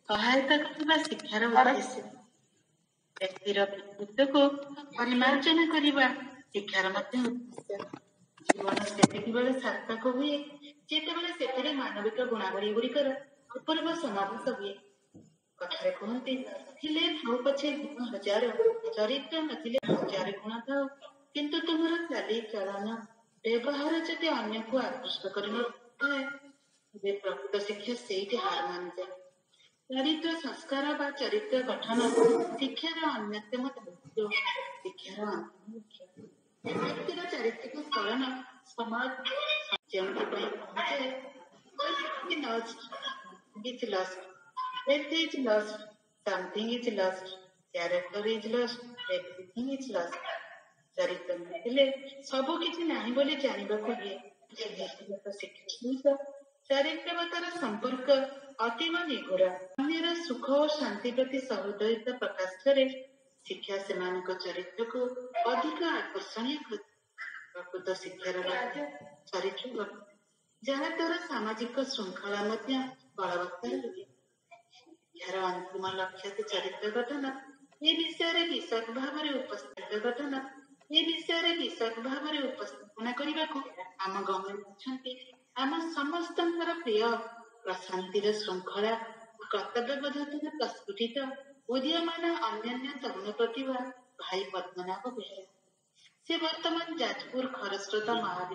ସହାୟତା କରିବା ଶିକ୍ଷାର ଉଦ୍ଦେଶ୍ୟ। ବ୍ୟକ୍ତିର ବ୍ୟକ୍ତିତ୍ୱକୁ ପରିମାର୍ଜନ କରିବା ଶିକ୍ଷାର ମଧ୍ୟ ଉଦ୍ଦେଶ୍ୟ। ଜୀବନ ସେତିକିବେଳେ ସାର୍ଥକ ହୁଏ ଯେତେବେଳେ ସେଥିରେ ମାନବିକ ଗୁଣାବଳୀ ଗୁଡ଼ିକର ଅପୂର୍ବ ସମାବେଶ ହୁଏ। କଥାରେ କୁହନ୍ତି, ଥିଲେ ଥାଉ ପଛେ ଗୁଣ ହଜାର, ଚରିତ୍ର ନଥିଲେ ହଜାର ଗୁଣ ଥାଉ, କିନ୍ତୁ ତୁମର ଚାଲି ଚଳନ ବ୍ୟବହାର ଯଦି ଅନ୍ୟକୁ ଆକୃଷ୍ଟ କରିନଥାଏ, ତେବେ ପ୍ରକୃତ ଶିକ୍ଷା ସେଇଠି ହାର ମାନିଯାଏ। ଚରିତ୍ର ସଂସ୍କାର ବା ଚରିତ୍ର ଗଠନ ଶିକ୍ଷାର ଅନ୍ୟତମ ଦାୟିତ୍ୱ, ଶିକ୍ଷାର ଅନ୍ତିମ ଲକ୍ଷ୍ୟ। ବ୍ୟକ୍ତିର ଚାରିତ୍ରିକ ସ୍ଖଳନ ସମାଜ ଯେଉଁଥିପାଇଁ ପହଞ୍ଚାଏ, Wealth is lost, something is lost, character is lost, everything is lost. ଚରିତ୍ର ନଥିଲେ ସବୁ କିଛି ନାହିଁ ବୋଲି ଜାଣିବାକୁ ହୁଏ। ଯେ ବ୍ୟକ୍ତିଗତ ଶିକ୍ଷା ସହିତ ଚାରିତ୍ରଗତର ସମ୍ପର୍କ ଅତୀବ ନିଗୁଡ। ଅନ୍ୟର ସୁଖ ଓ ଶାନ୍ତି ପ୍ରତି ସହୃଦୟତା ପ୍ରକାଶ କରେ। ଶିକ୍ଷା ସେମାନଙ୍କ ଚରିତ୍ରକୁ ଅଧିକ ଆକର୍ଷଣୀୟ କରେ। ପ୍ରକୃତ ଶିକ୍ଷାର ଲକ୍ଷ୍ୟ ଚରିତ୍ର ଗଠନ, ଯାହା ଦ୍ୱାରା ସାମାଜିକ ଶୃଙ୍ଖଳା ମଧ୍ୟ ବଳବତ୍ତର ହୁଏ। ଶିକ୍ଷାର ଅନ୍ତିମ ଲକ୍ଷ୍ୟ ଚରିତ୍ର ଗଠନ। ଏ ବିଷୟରେ ବିଶଦ ଭାବରେ ଉପସ୍ଥାପନା କରିବାକୁ ଆମ ଗଭର୍ଣ୍ଣମେଣ୍ଟ ଅଛନ୍ତି। ଆମ ସମସ୍ତଙ୍କର ପ୍ରିୟ ପ୍ରଶାନ୍ତିର ଶୃଙ୍ଖଳା ଓ କର୍ତ୍ତବ୍ୟବୋଧତାରେ ପ୍ରସ୍ଫୁଟିତ ଉଦୀୟମାନ ଅନ୍ୟାନ୍ୟ ତରୁଣ ପ୍ରତିଭା ଭାଇ ପଦ୍ମନାଭ ବେହେରା। ସେ ବର୍ତ୍ତମାନ ଯାଜପୁର ଖରସ୍ରୋତା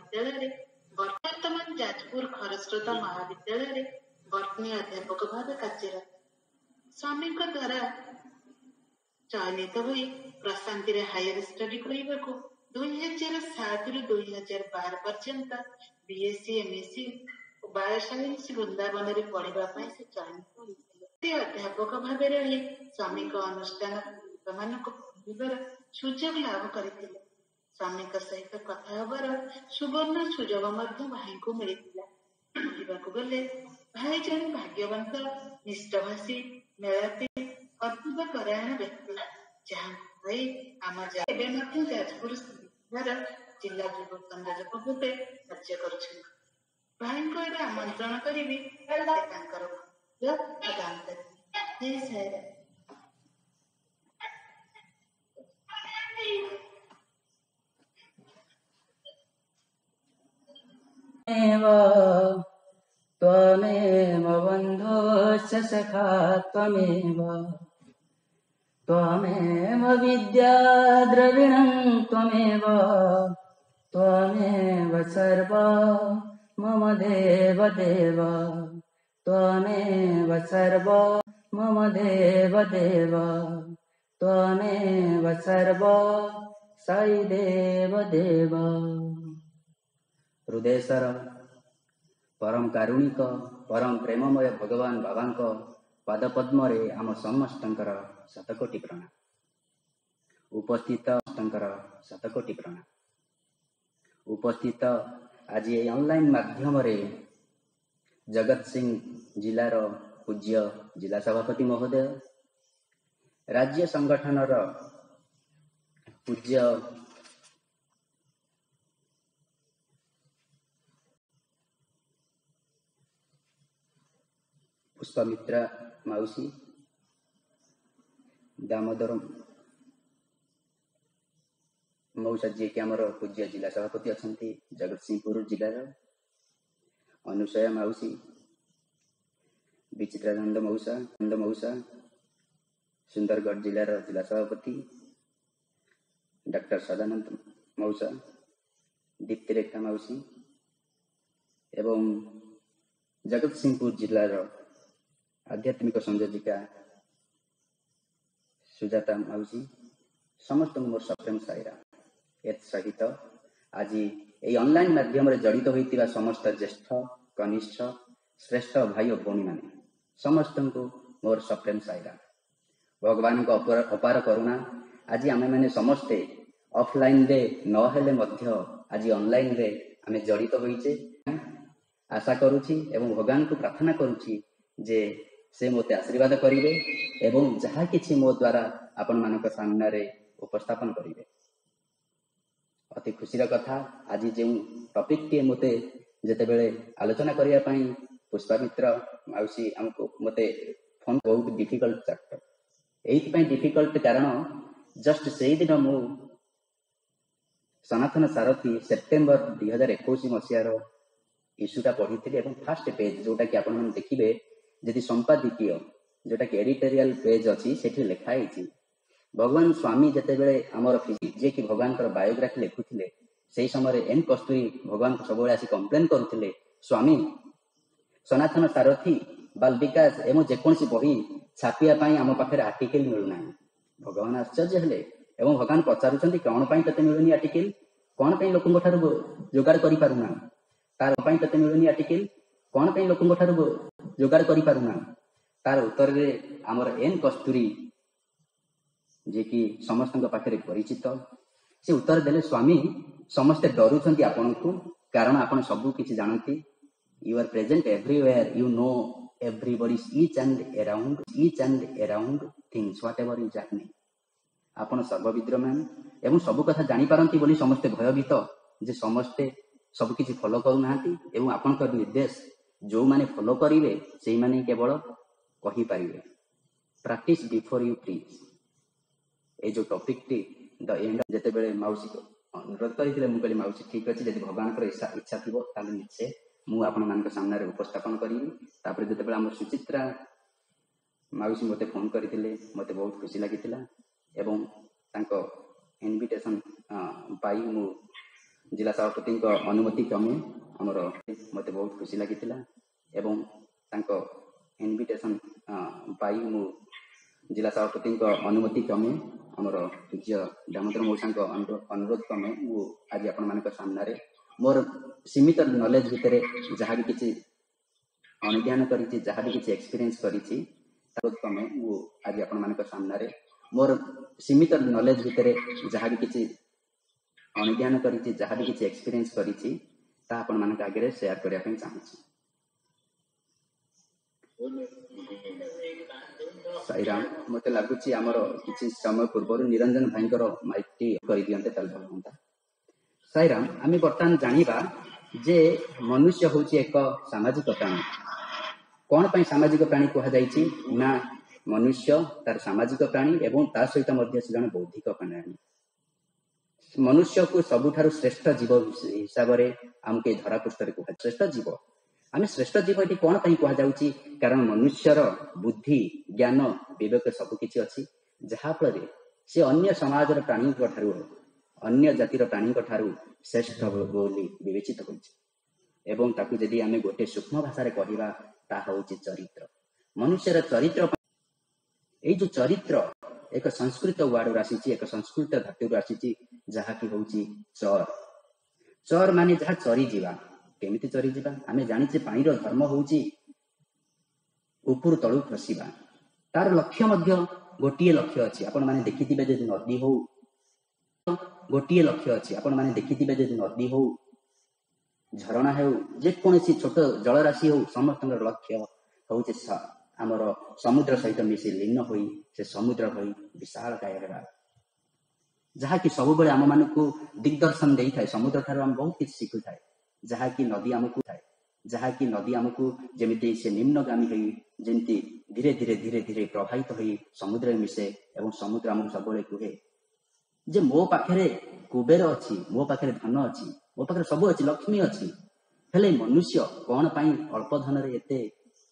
ମହାବିଦ୍ୟାଳୟରେ ବର୍ତ୍ତନୀ ଅଧ୍ୟାପକ ଭାବେ କାର୍ଯ୍ୟରତ। ସ୍ୱାମୀଙ୍କ ଦ୍ୱାରା ଚୟନିତ ହୋଇ ପ୍ରଶାନ୍ତିରେ ହାୟର ଷ୍ଟଡି କରିବାକୁ 2007ରୁ 2012 ପର୍ଯ୍ୟନ୍ତ BSc MSc ଓ ବାୟୋସାଇନ୍ସ ବୃନ୍ଦାବନରେ ପଢିବା ପାଇଁ ସେ ଚୟନିତ ହୋଇଥିଲେ। ସେ ଅଧ୍ୟାପକ ଭାବେ ରହି ସ୍ୱାମୀଙ୍କ ଅନୁଷ୍ଠାନ ମାନଙ୍କୁ ପଢିବାର ସୁଯୋଗ ଲାଭ କରିଥିଲେ। ସ୍ୱାମୀଙ୍କ ସହିତ କଥା ହେବାର ସୁବର୍ଣ୍ଣ ସୁଯୋଗ ମଧ୍ୟ ଭାଇଙ୍କୁ ମିଳିଥିଲା। କହିବାକୁ ଗଲେ ଭାଇ ଜଣେ ଭାଗ୍ୟବନ୍ତ, ନିଷ୍ଠଭାଷୀ, ମେଳାପୀ, ଅଦ୍ଭୁତ ପରାୟଣ ବ୍ୟକ୍ତି, ଯାହାଙ୍କୁ ଭାଇ ଆମ ଏବେ ମଧ୍ୟ ଯାଜପୁର ଜିଲ୍ଲା ଯୁବ ସଂଯୋଜକ ଭାବେ କାର୍ଯ୍ୟ କରୁଛନ୍ତି। ଭାଇଙ୍କୁ ଏବେ ଆମନ୍ତ୍ରଣ କରିବି ସେ ତାଙ୍କର ପ୍ରଦାନ କରିବେ। त्वमेव बन्धुश्च सखा त्वमेव, त्वमेव विद्या द्रविणं त्वमेव, त्वमेव सर्व मम देव देव, त्वमेव सर्व मम देव देव, त्वमेव सर्व साई देव देव। हृदयेश्वर परम कारुणिक परम प्रेममय भगवान बाबाଙ୍କ ପାଦପଦ୍ମରେ ଆମ ସମସ୍ତଙ୍କର ଶତକୋଟି ପ୍ରଣାମ। ଉପସ୍ଥିତ ଆଜି ଏହି ଅନଲାଇନ ମାଧ୍ୟମରେ ଜଗତସିଂହ ଜିଲ୍ଲାର ପୂଜ୍ୟ ଜିଲ୍ଲା ସଭାପତି ମହୋଦୟ, ରାଜ୍ୟ ସଂଗଠନର ପୂଜ୍ୟ ପୁଷ୍ପମିତ୍ରା ମାଉସୀ, ଦାମୋଦର ମଉସା ଯିଏକି ଆମର ପୂଜ୍ୟ ଜିଲ୍ଲା ସଭାପତି ଅଛନ୍ତି ଜଗତସିଂହପୁର ଜିଲ୍ଲାର, ଅନୁସୟା ମାଉସୀ, ବିଚିତ୍ରାନନ୍ଦ ମଉସା ସୁନ୍ଦରଗଡ଼ ଜିଲ୍ଲାର ଜିଲ୍ଲା ସଭାପତି, ଡକ୍ଟର ସଦାନନ୍ଦ ମଉସା, ଦୀପ୍ତିରେଖା ମାଉସୀ ଏବଂ ଜଗତସିଂହପୁର ଜିଲ୍ଲାର ଆଧ୍ୟାତ୍ମିକ ସଂଯୋଜିକା ସୁଜାତା ମାଉସୀ, ସମସ୍ତଙ୍କୁ ମୋର ସପ୍ରେମ ସାଇରାମ। ଏଥିସହିତ ଆଜି ଏହି ଅନଲାଇନ ମାଧ୍ୟମରେ ଜଡ଼ିତ ହୋଇଥିବା ସମସ୍ତ ଜ୍ୟେଷ୍ଠ, କନିଷ୍ଠ, ଶ୍ରେଷ୍ଠ ଭାଇ ଓ ଭଉଣୀମାନେ ସମସ୍ତଙ୍କୁ ମୋର ସପ୍ରେମ ସାଇରାମ। ଭଗବାନଙ୍କ ଅପାର କରୁଣା ଆଜି ଆମେମାନେ ସମସ୍ତେ ଅଫଲାଇନରେ ନହେଲେ ମଧ୍ୟ ଆଜି ଅନଲାଇନରେ ଆମେ ଜଡ଼ିତ ହୋଇଛେ। ଆଶା କରୁଛି ଏବଂ ଭଗବାନଙ୍କୁ ପ୍ରାର୍ଥନା କରୁଛି ଯେ ସେ ମୋତେ ଆଶୀର୍ବାଦ କରିବେ ଏବଂ ଯାହା କିଛି ମୋ ଦ୍ୱାରା ଆପଣମାନଙ୍କ ସାମ୍ନାରେ ଉପସ୍ଥାପନ କରିବେ। ଅତି ଖୁସିର କଥା, ଆଜି ଯେଉଁ ଟପିକଟିଏ ମୋତେ ଯେତେବେଳେ ଆଲୋଚନା କରିବା ପାଇଁ ପୁଷ୍ପାମିତ୍ର ମାଉସୀ ମୋତେ ବହୁତ ଡିଫିକଲ୍ଟ ଚାପ୍ଟର। ଏଇଥିପାଇଁ ଡିଫିକଲ୍ଟ କାରଣ ଜଷ୍ଟ ସେଇଦିନ ମୁଁ ସନାତନ ସାରଥୀ ସେପ୍ଟେମ୍ବର 2021 ମସିହାର ଇସ୍ୟୁଟା ପଢିଥିଲି ଏବଂ ଫାଷ୍ଟ ପେଜ ଯୋଉଟାକି ଆପଣମାନେ ଦେଖିବେ ଯଦି ସମ୍ପାଦକୀୟ ଯୋଉଟାକି ଏଡିଟୋରିଆଲ ପେଜ ଅଛି ସେଠି ଲେଖା ହେଇଛି ଭଗବାନ ସ୍ୱାମୀ ଯେତେବେଳେ ଆମର ଯିଏକି ଭଗବାନଙ୍କର ବାୟୋଗ୍ରାଫି ଲେଖୁଥିଲେ ସେଇ ସମୟରେ ଏନ୍ କସ୍ତୁରୀ ଭଗବାନଙ୍କୁ ସବୁବେଳେ ଆସି କମ୍ପ୍ଲେନ କରୁଥିଲେ ସ୍ୱାମୀ ସନାତନ ସାରଥୀ ବାଲ ବିକାଶ ଏବଂ ଯେକୌଣସି ବହି ଛାପିବା ପାଇଁ ଆମ ପାଖରେ ଆର୍ଟିକେଲ ମିଳୁନାହିଁ। ଭଗବାନ ଆଶ୍ଚର୍ଯ୍ୟ ହେଲେ ଏବଂ ଭଗବାନ ପଚାରୁଛନ୍ତି କଣ ପାଇଁ ତତେ ମିଳୁନି ଆର୍ଟିକେଲ, କଣ ପାଇଁ ଲୋକଙ୍କ ଠାରୁ ଯୋଗାଡ଼ କରିପାରୁନା, ତାର ପାଇଁ ତତେ ମିଳୁନି ଆର୍ଟିକେଲ, କଣ ପାଇଁ ଲୋକଙ୍କ ଠାରୁ ଯୋଗାଡ଼ କରିପାରୁନା। ତାର ଉତ୍ତରରେ ଆମର ଏନ୍ କସ୍ତୁରୀ ଯିଏକି ସମସ୍ତଙ୍କ ପାଖରେ ପରିଚିତ ସେ ଉତ୍ତର ଦେଲେ ସ୍ୱାମୀ ସମସ୍ତେ ଡରୁଛନ୍ତି ଆପଣଙ୍କୁ କାରଣ ଆପଣ ସବୁ କିଛି ଜାଣନ୍ତି। You are present everywhere, you know everybody's each and around things whatever is happening। ଆପଣ ସର୍ବବିଦ୍ୟମାନ ଏବଂ ସବୁ କଥା ଜାଣିପାରନ୍ତି ବୋଲି ସମସ୍ତେ ଭୟଭୀତ ଯେ ସମସ୍ତେ ସବୁ କିଛି ଫଲୋ କରୁନାହାନ୍ତି ଏବଂ ଆପଣଙ୍କର ନିର୍ଦ୍ଦେଶ ଯୋଉମାନେ ଫଲୋ କରିବେ ସେଇମାନେ କେବଳ କହିପାରିବେ। Practice before you preach. ଏଇ ଯୋଉ ଟପିକଟି ଦ ଏଣ୍ଡ ଯେତେବେଳେ ମାଉସୀକୁ ଅନୁରୋଧ କରିଥିଲେ ମୁଁ କହିଲି ମାଉସୀ ଠିକ ଅଛି ଯଦି ଭଗବାନଙ୍କର ଇଚ୍ଛା ଥିବ ତାହେଲେ ନିଶ୍ଚୟ ମୁଁ ଆପଣମାନଙ୍କ ସାମ୍ନାରେ ଉପସ୍ଥାପନ କରିବି। ତାପରେ ଯେତେବେଳେ ଆମର ସୁଚିତ୍ରା ମାଉସୀ ମୋତେ ଫୋନ କରିଥିଲେ ମୋତେ ବହୁତ ଖୁସି ଲାଗିଥିଲା ଏବଂ ତାଙ୍କ ଇନଭିଟେସନ ପାଇ ମୁଁ ଜିଲ୍ଲା ସଭାପତିଙ୍କ ଅନୁମତି କ୍ରମେ ଆମର ମୋତେ ବହୁତ ଖୁସି ଲାଗିଥିଲା ଏବଂ ତାଙ୍କ ଇନଭିଟେସନ ପାଇ ମୁଁ ଜିଲ୍ଲା ସଭାପତିଙ୍କ ଅନୁମତି କ୍ରମେ ଆମର ପୂଜ୍ୟ ଦାମୋଦର ମଉସାଙ୍କ ଅନୁରୋଧ କ୍ରମେ ମୁଁ ଆଜି ଆପଣମାନଙ୍କ ସାମ୍ନାରେ ମୋର ସୀମିତ ନଲେଜ ଭିତରେ ଯାହା ବି କିଛି ଅନୁଧ୍ୟାନ କରିଛି ଯାହା ବି କିଛି ଏକ୍ସପିରିଏନ୍ସ କରିଛି କ୍ରମେ ମୁଁ ଆଜି ଆପଣମାନଙ୍କ ସାମ୍ନାରେ ମୋର ସୀମିତ ନଲେଜ ଭିତରେ ଯାହା ବି କିଛି ଅନୁଧ୍ୟାନ କରିଛି ଯାହା ବି କିଛି ଏକ୍ସପିରିଏନ୍ସ କରିଛି ତାହା ଆପଣମାନଙ୍କ ଆଗରେ ସେୟାର କରିବା ପାଇଁ ଚାହୁଁଛି। ସାଇରାମ ମୋତେ ଲାଗୁଛି ଆମର କିଛି ସମୟ ପୂର୍ବରୁ ନିରଞ୍ଜନ ଭାଇଙ୍କର ମାଇକଟି କରିଦିଅନ୍ତେ ତାହେଲେ ଭଲ ହୁଅନ୍ତା। ସାଇରାମ ଆମେ ବର୍ତ୍ତମାନ ଜାଣିବା ଯେ ମନୁଷ୍ୟ ହେଉଛି ଏକ ସାମାଜିକ ପ୍ରାଣୀ। କଣ ପାଇଁ ସାମାଜିକ ପ୍ରାଣୀ କୁହାଯାଇଛି ନା ମନୁଷ୍ୟ ତାର ସାମାଜିକ ପ୍ରାଣୀ ଏବଂ ତା ସହିତ ମଧ୍ୟ ସେ ଜଣେ ବୌଦ୍ଧିକ ପ୍ରାଣୀ। ମନୁଷ୍ୟକୁ ସବୁଠାରୁ ଶ୍ରେଷ୍ଠ ଜୀବ ହିସାବରେ ଆମକୁ ଏ ଧରାପୃଷ୍ଠରେ କୁହାଯାଏ ଶ୍ରେଷ୍ଠ ଜୀବ। ଆମେ ଶ୍ରେଷ୍ଠ ଜୀବ ଏଠି କଣ ପାଇଁ କୁହାଯାଉଛି କାରଣ ମନୁଷ୍ୟର ବୁଦ୍ଧି ଜ୍ଞାନ ବିବେକ ସବୁକିଛି ଅଛି ଯାହା ଫଳରେ ସେ ଅନ୍ୟ ସମାଜର ପ୍ରାଣୀଙ୍କ ଠାରୁ ଅନ୍ୟ ଜାତିର ପ୍ରାଣୀଙ୍କ ଠାରୁ ଶ୍ରେଷ୍ଠ ବୋଲି ବିବେଚିତ ହୋଇଛି ଏବଂ ତାକୁ ଯଦି ଆମେ ଗୋଟେ ସୂକ୍ଷ୍ମ ଭାଷାରେ କହିବା ତାହା ହେଉଛି ଚରିତ୍ର। ମନୁଷ୍ୟର ଚରିତ୍ର ଏଇ ଯୋଉ ଚରିତ୍ର ଏକ ସଂସ୍କୃତ ୱାର୍ଡରୁ ଆସିଛି ଏକ ସଂସ୍କୃତ ଧାତୁରୁ ଆସିଛି ଯାହାକି ହେଉଛି ଚର। ଚର ମାନେ ଯାହା ଚରିଯିବା। କେମିତି ଚରିଯିବା ଆମେ ଜାଣିଛେ ପାଣିର ଧର୍ମ ହେଉଛି ଉପରୁ ତଳୁ ଖସିବା। ତାର ଲକ୍ଷ୍ୟ ମଧ୍ୟ ଗୋଟିଏ ଲକ୍ଷ୍ୟ ଅଛି ଆପଣମାନେ ଦେଖିଥିବେ ଯଦି ନଦୀ ହଉ ଗୋଟିଏ ଲକ୍ଷ୍ୟ ଅଛି ଆପଣମାନେ ଦେଖିଥିବେ ଯଦି ନଦୀ ହଉ ଝରଣା ହେଉ ଯେକୌଣସି ଛୋଟ ଜଳରାଶି ହଉ ସମସ୍ତଙ୍କର ଲକ୍ଷ୍ୟ ହେଉଛି ଆମର ସମୁଦ୍ର ସହିତ ମିଶି ଲୀନ ହୋଇ ସେ ସମୁଦ୍ର ହୋଇ ବିଶାଳ କାୟ ହେବା ଯାହାକି ସବୁବେଳେ ଆମମାନଙ୍କୁ ଦିଗ୍ଦର୍ଶନ ଦେଇଥାଏ। ସମୁଦ୍ର ଠାରୁ ଆମେ ବହୁତ କିଛି ଶିଖୁଥାଏ ଯାହାକି ନଦୀ ଆମକୁ ଯେମିତି ସେ ନିମ୍ନଗାମୀ ହୋଇ ଯେମିତି ଧୀରେ ଧୀରେ ଧୀରେ ଧୀରେ ପ୍ରବାହିତ ହୋଇ ସମୁଦ୍ରରେ ମିଶେ ଏବଂ ସମୁଦ୍ର ଆମକୁ ସବୁବେଳେ କୁହେ ଯେ ମୋ ପାଖରେ କୁବେର ଅଛି, ମୋ ପାଖରେ ଧନ ଅଛି, ମୋ ପାଖରେ ସବୁ ଅଛି, ଲକ୍ଷ୍ମୀ ଅଛି, ହେଲେ ମନୁଷ୍ୟ କଣ ପାଇଁ ଅଳ୍ପ ଧନରେ ଏତେ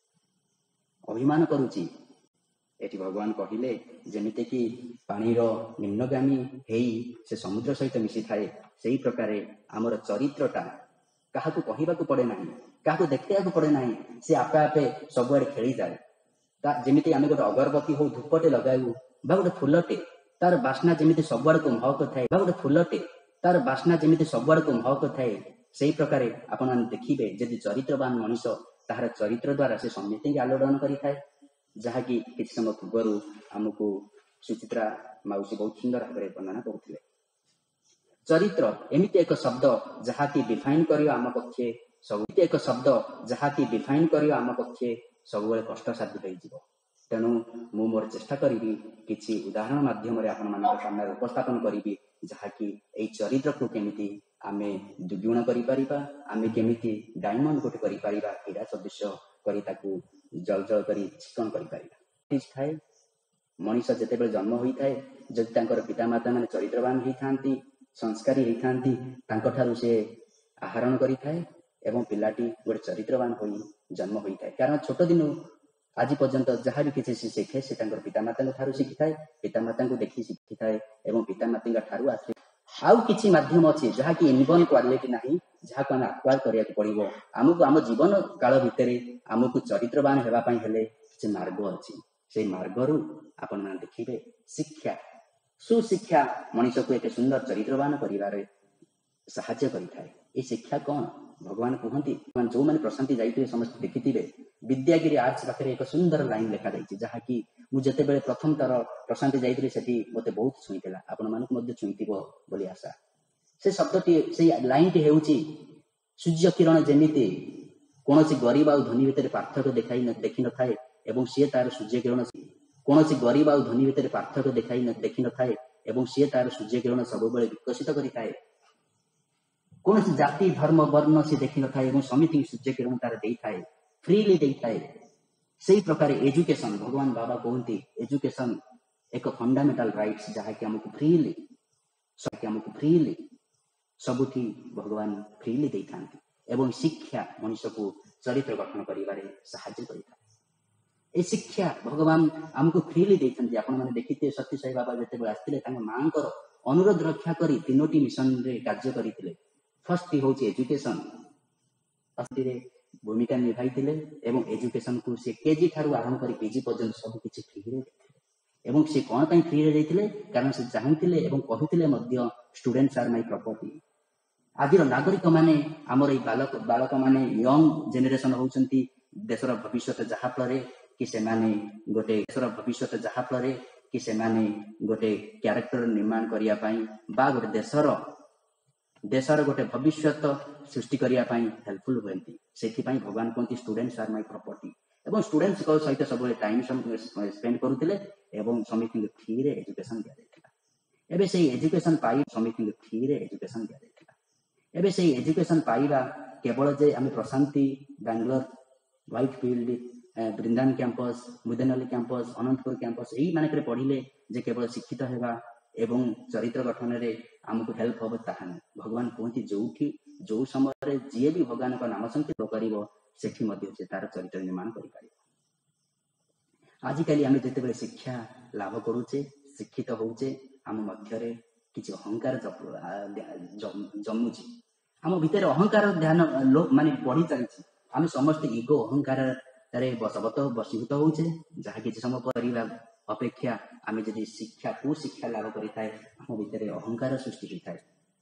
ଅଭିମାନ କରୁଛି। ଏଠି ଭଗବାନ କହିଲେ ଯେମିତିକି ପାଣିର ନିମ୍ନଗାମୀ ହେଇ ସେ ସମୁଦ୍ର ସହିତ ମିଶିଥାଏ ସେଇ ପ୍ରକାରେ ଆମର ଚରିତ୍ରଟା କାହାକୁ କହିବାକୁ ପଡେ ନାହିଁ, କାହାକୁ ଦେଖେଇବାକୁ ପଡେ ନାହିଁ, ସେ ଆପେ ଆପେ ସବୁଆଡେ ଖେଳିଯାଏ। ଯେମିତି ଆମେ ଗୋଟେ ଅଗରବତୀ ହଉ ଧୂପଟେ ଲଗାଇବୁ ବା ଗୋଟେ ଫୁଲଟେ ତାର ବାସ୍ନା ଯେମିତି ସବୁଆଡକୁ ମହକ ଥାଏ ସେଇ ପ୍ରକାରେ ଆପଣମାନେ ଦେଖିବେ ଯଦି ଚରିତ୍ରବାନ ମଣିଷ ତାହାର ଚରିତ୍ର ଦ୍ୱାରା ସେ ସମିତିଙ୍କୁ ଆଲୋଡ଼ନ କରିଥାଏ ଯାହାକି କିଛି ସମୟ ପୂର୍ବରୁ ଆମକୁ ସୁଚିତ୍ରା ମାଉସୀ ବହୁତ ସୁନ୍ଦର ଭାବରେ ବର୍ଣ୍ଣନା କରୁଥିଲେ। ଚରିତ୍ର ଏମିତି ଏକ ଶବ୍ଦ ଯାହାକି ଡିଫାଇନ କରିବା ଆମ ପକ୍ଷେ ସବୁବେଳେ କଷ୍ଟସାଧ୍ୟ ହୋଇଯିବ। ତେଣୁ ମୁଁ ମୋର ଚେଷ୍ଟା କରିବି କିଛି ଉଦାହରଣ ମାଧ୍ୟମରେ ଆପଣମାନଙ୍କ ସାମ୍ନାରେ ଉପସ୍ଥାପନ କରିବି ଯାହାକି ଏଇ ଚରିତ୍ରକୁ କେମିତି ଆମେ ଦ୍ୱିଗୁଣ କରିପାରିବା, ଆମେ କେମିତି ଡାଇମଣ୍ଡ ଗୋଟେ କରିପାରିବା, ହୀରା ସଦୃଶ କରି ତାକୁ ଜଳ ଜଳ କରି ଚିକଣ କରିପାରିବା। ଥାଏ ମଣିଷ ଯେତେବେଳେ ଜନ୍ମ ହୋଇଥାଏ ଯଦି ତାଙ୍କର ପିତାମାତା ମାନେ ଚରିତ୍ରବାନ ହେଇଥାନ୍ତି ସଂସ୍କାରୀ ହେଇଥାନ୍ତି ତାଙ୍କଠାରୁ ସେ ଆହରଣ କରିଥାଏ ଏବଂ ପିଲାଟି ଗୋଟେ ଚରିତ୍ରବାନ ହୋଇ ଜନ୍ମ ହୋଇଥାଏ। କାରଣ ଛୋଟ ଦିନୁ ଆଜି ପର୍ଯ୍ୟନ୍ତ ଯାହା ବି କିଛି ସେ ଶିଖେ ସେ ତାଙ୍କର ପିତାମାତାଙ୍କ ଠାରୁ ଶିଖିଥାଏ, ପିତାମାତାଙ୍କୁ ଦେଖି ଶିଖିଥାଏ ଏବଂ ପିତାମାତାଙ୍କ ଠାରୁ ଆସେ। ଆଉ କିଛି ମାଧ୍ୟମ ଅଛି ଯାହାକି ଇନବର୍ନ କ୍ୱାଲିଟି ନାହିଁ, ଯାହାକୁ ଆମେ ଆକ୍ୱାର କରିବାକୁ ପଡ଼ିବ। ଆମକୁ ଆମ ଜୀବନ କାଳ ଭିତରେ ଆମକୁ ଚରିତ୍ରବାନ ହେବା ପାଇଁ ହେଲେ କିଛି ମାର୍ଗ ଅଛି। ସେଇ ମାର୍ଗରୁ ଆପଣମାନେ ଦେଖିବେ ଶିକ୍ଷା, ସୁଶିକ୍ଷା ମଣିଷକୁ ଏକ ସୁନ୍ଦର ଚରିତ୍ରବାନ କରିବାରେ ସାହାଯ୍ୟ କରିଥାଏ। ଏ ଶିକ୍ଷା କ'ଣ? ଭଗବାନ କୁହନ୍ତି, ଯୋଉମାନେ ପ୍ରଶାନ୍ତି ଯାଇଥିବେ ସମସ୍ତେ ଦେଖିଥିବେ ବିଦ୍ୟାଗିରି ଆର୍ଟ୍ସ ପାଖରେ ଏକ ସୁନ୍ଦର ଲାଇନ ଲେଖାଯାଇଛି, ଯାହାକି ମୁଁ ଯେତେବେଳେ ପ୍ରଥମ ଥର ପ୍ରଶାନ୍ତି ଯାଇଥିଲି ସେଠି ମୋତେ ବହୁତ ଛୁଇଁଥିଲା, ଆପଣମାନଙ୍କୁ ମଧ୍ୟ ଛୁଇଁଥିବ ବୋଲି ଆଶା। ସେ ଶବ୍ଦଟି, ସେଇ ଲାଇନଟି ହେଉଛି ସୂର୍ଯ୍ୟ କିରଣ ଯେମିତି କୌଣସି ଗରିବ ଆଉ ଧନୀ ଭିତରେ ପାର୍ଥକ୍ୟ ଦେଖିନଥାଏ ଏବଂ ସିଏ ତାର ସୂର୍ଯ୍ୟ କିରଣ କୌଣସି ଗରିବ ଆଉ ଧନୀ ଭିତରେ ପାର୍ଥକ୍ୟ ଦେଖିନଥାଏ ଏବଂ ସିଏ ତାର ସୂର୍ଯ୍ୟ କିରଣ ସବୁବେଳେ ବିକଶିତ କରିଥାଏ। କୌଣସି ଜାତି ଧର୍ମ ବର୍ଣ୍ଣ ସେ ଦେଖିନଥାଏ ଏବଂ ସମିତିକୁ ସୂର୍ଯ୍ୟ କିରଣ ତାର ଦେଇଥାଏ, ଫ୍ରିଲି ଦେଇଥାଏ। ସେଇ ପ୍ରକାର ଏଜୁକେସନ, ଭଗବାନ ବାବା କୁହନ୍ତି ଏଜୁକେସନ ଏକ ଫଣ୍ଡାମେଣ୍ଟାଲ ରାଇଟ୍ସ, ଯାହାକି ଆମକୁ ଫ୍ରିଲି ସବୁଠି ଭଗବାନ ଫ୍ରିଲି ଦେଇଥାନ୍ତି ଏବଂ ଶିକ୍ଷା ମଣିଷକୁ ଚରିତ୍ର ଗଠନ କରିବାରେ ସାହାଯ୍ୟ କରିଥାଏ। ଏ ଶିକ୍ଷା ଭଗବାନ ଆମକୁ ଫ୍ରିଲି ଦେଇଥାନ୍ତି। ଆପଣମାନେ ଦେଖିଥିବେ ସତ୍ୟ ସାଇ ବାବା ଯେତେବେଳେ ଆସିଥିଲେ ତାଙ୍କ ମାଙ୍କର ଅନୁରୋଧ ରକ୍ଷା କରି 3ଟି ମିଶନରେ କାର୍ଯ୍ୟ କରିଥିଲେ। ଫର୍ଷ୍ଟ ହେଉଛି ଏଜୁକେସନ, ଭୂମିକା ନିଭାଇଥିଲେ ଏବଂ ଏଜୁକେସନକୁ ସେ କେଜି ଠାରୁ ଆରମ୍ଭ କରି ପିଜି ପର୍ଯ୍ୟନ୍ତ ସବୁ କିଛି ଫ୍ରିରେ ଦେଇଥିଲେ। ଏବଂ ସେ କ'ଣ ପାଇଁ ଫ୍ରିରେ ଦେଇଥିଲେ? କାରଣ ସେ ଚାହୁଁଥିଲେ ଏବଂ କହୁଥିଲେ ମଧ୍ୟ ଷ୍ଟୁଡେଣ୍ଟସ୍ ଆର୍ ମାଇ ପ୍ରପର୍ଟି। ଆଜିର ନାଗରିକ ମାନେ, ଆମର ଏଇ ବାଳକ ମାନେ, ୟଙ୍ଗ ଜେନେରେସନ ହେଉଛନ୍ତି ଦେଶର ଭବିଷ୍ୟତ, ଯାହା ଫଳରେ କି ସେମାନେ ଗୋଟେ କ୍ୟାରେକ୍ଟର ନିର୍ମାଣ କରିବା ପାଇଁ ବା ଗୋଟେ ଦେଶର ଗୋଟେ ଭବିଷ୍ୟତ ସୃଷ୍ଟି କରିବା ପାଇଁ ହେଲ୍ପଫୁଲ ହୁଅନ୍ତି। ସେଥିପାଇଁ ଭଗବାନ କୁହନ୍ତି ଷ୍ଟୁଡେଣ୍ଟସ୍ ଆର୍ ମାଇ ପ୍ରପର୍ଟି ଏବଂ ଷ୍ଟୁଡେଣ୍ଟସ୍ଙ୍କ ସହିତ ସବୁବେଳେ ଟାଇମ ସ୍ପେଣ୍ଡ କରୁଥିଲେ ଏବଂ ସମସ୍ତଙ୍କୁ ଫ୍ରିରେ ଏଜୁକେସନ ଦିଆଯାଇଥିଲା। ଏବେ ସେଇ ଏଜୁକେସନ ପାଇ ସମସ୍ତଙ୍କୁ ଫ୍ରିରେ ଏଜୁକେସନ ଦିଆଯାଇଥିଲା। ଏବେ ସେଇ ଏଜୁକେସନ ପାଇବା କେବଳ ଯେ ଆମେ Prashanti, Bangalore, Whitefield, Brindavan campus, Muddenahalli campus, Anantapur campus ଏଇମାନଙ୍କରେ ପଢିଲେ ଯେ କେବଳ ଶିକ୍ଷିତ ହେବା ଏବଂ ଚରିତ୍ର ଗଠନରେ ଆମକୁ ହେଲ୍ପ ହବ ତାହା ନୁହେଁ। ଭଗବାନ କୁହନ୍ତି ଯୋଉ ସମୟରେ ଯିଏ ବି ଭଗବାନଙ୍କ ନାମ ସଂକୀର୍ତ୍ତନ କରିବ ସେଠି ମଧ୍ୟ ସେ ତାର ଚରିତ୍ର ନିର୍ମାଣ କରିପାରିବ। ଆଜିକାଲି ଆମେ ଯେତେବେଳେ ଶିକ୍ଷା ଲାଭ କରୁଛେ, ଶିକ୍ଷିତ ହଉଛେ, ଆମ ମଧ୍ୟରେ କିଛି ଅହଙ୍କାର ଜମୁଛି। ଆମ ଭିତରେ ଅହଙ୍କାର ଧ୍ୟାନ ମାନେ ବଢି ଚାଲିଛି। ଆମେ ସମସ୍ତେ ଇଗୋ ଅହଙ୍କାରରେ ବଶୀଭୂତ ହଉଛେ, ଯାହା କିଛି ସମୟ କରିବା ଅପେକ୍ଷା ଆମେ ଯଦି କୁଶିକ୍ଷା ଲାଭ କରିଥାଏ ଆମ ଭିତରେ ଅହଙ୍କାର ସୃଷ୍ଟି ହୋଇଥାଏ।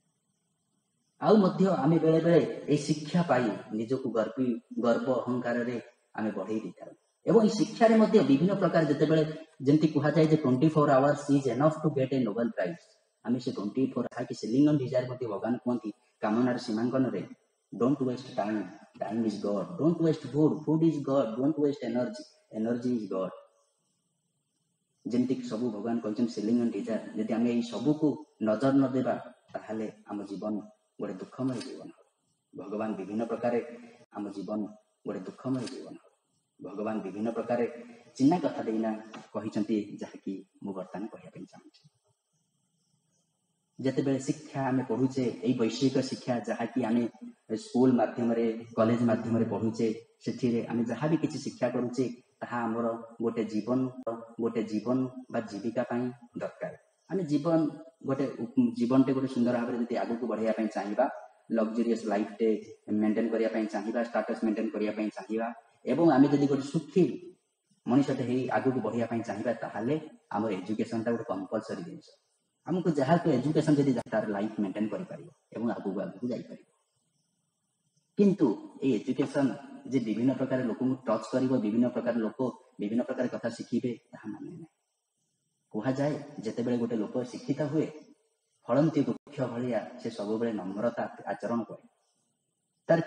ଆଉ ମଧ୍ୟ ଆମେ ବେଳେ ବେଳେ ଏଇ ଶିକ୍ଷା ପାଇ ନିଜକୁ ଗର୍ବ ଅହଙ୍କାରରେ ଆମେ ବଢେଇ ଦେଇଥାଉ। ଏବଂ ଏହି ଶିକ୍ଷାରେ ମଧ୍ୟ ବିଭିନ୍ନ ପ୍ରକାର ଯେମିତି କୁହାଯାଏ ଯେ 24 hours is enough to get a Nobel Prize। ଆମେ ସେ 24 ଯାହାକି ସିଲିଙ୍ଗନ ଡିଜାୟାର ମଧ୍ୟ ଭଗବାନ କୁହନ୍ତି କାମନାର ସୀମାଙ୍କନରେ, don't waste time, time is God, don't waste food, food is God, don't waste energy, energy is God. ଯେମିତିକି ସବୁ ଭଗବାନ କହିଛନ୍ତି ସିଲିଙ୍ଗନ ଡିଜାୟାର। ଯଦି ଆମେ ଏଇ ସବୁକୁ ନଜର ନ ଦେବା ତାହେଲେ ଆମ ଜୀବନ ଗୋଟେ ଦୁଃଖମୟ ଜୀବନ ହେବ। ଭଗବାନ ବିଭିନ୍ନ ପ୍ରକାରେ ଆମ ଜୀବନ ଗୋଟେ ଦୁଃଖମୟ ଜୀବନ ହେବ। ଭଗବାନ ବିଭିନ୍ନ ପ୍ରକାରେ ଚିହ୍ନା କଥା ଦେଇନା କହିଛନ୍ତି, ଯାହାକି ମୁଁ ବର୍ତ୍ତମାନ କହିବା ପାଇଁ ଚାହୁଁଛି। ଯେତେବେଳେ ଶିକ୍ଷା ଆମେ ପଢୁଛେ, ଏଇ ବୈଷୟିକ ଶିକ୍ଷା ଯାହାକି ଆମେ ସ୍କୁଲ ମାଧ୍ୟମରେ, କଲେଜ ମାଧ୍ୟମରେ ପଢୁଛେ, ସେଥିରେ ଆମେ ଯାହା ବି କିଛି ଶିକ୍ଷା କରୁଛେ ତାହା ଆମର ଗୋଟେ ଜୀବନ ବା ଜୀବିକା ପାଇଁ ଦରକାର। ଆମେ ଜୀବନଟେ ଗୋଟେ ସୁନ୍ଦର ଭାବରେ ଯଦି ଆଗକୁ ବଢେଇବା ପାଇଁ ଚାହିଁବା, ଲକ୍ଜରିୟସ୍ ଲାଇଫଟେ ମେଣ୍ଟେନ କରିବା ପାଇଁ ଚାହିଁବା, ଷ୍ଟାଟସ ମେଣ୍ଟେନ କରିବା ପାଇଁ ଚାହିଁବା ଏବଂ ଆମେ ଯଦି ଗୋଟେ ସୁଖୀ ମଣିଷଟେ ହେଇ ଆଗକୁ ବଢିବା ପାଇଁ ଚାହିଁବା, ତାହେଲେ ଆମର ଏଜୁକେସନଟା ଗୋଟେ କମ୍ପଲସରୀ ଜିନିଷ। ଆମକୁ ଯାହାକୁ ଏଜୁକେସନ ଯଦି ତାର ଲାଇଫ ମେଣ୍ଟେନ କରିପାରିବ ଏବଂ ଆଗକୁ ଯାଇପାରିବ। କିନ୍ତୁ ଏଇ ଏଜୁକେସନ ଯେ ବିଭିନ୍ନ ପ୍ରକାର ଲୋକଙ୍କୁ ଟଚ କରିବ, ବିଭିନ୍ନ ପ୍ରକାର ଲୋକ ବିଭିନ୍ନ ପ୍ରକାର କଥା ଶିଖିବେ, ତାହା ମାନେ ନାହିଁ। କୁହାଯାଏ ଯେତେବେଳେ ଗୋଟେ ଲୋକ ଶିକ୍ଷିତ ହୁଏ, ଫଳନ୍ତି ବୃକ୍ଷ ଭଳିଆ ସେ ସବୁବେଳେ ନମ୍ରତା ଆଚରଣ କରେ। ତାର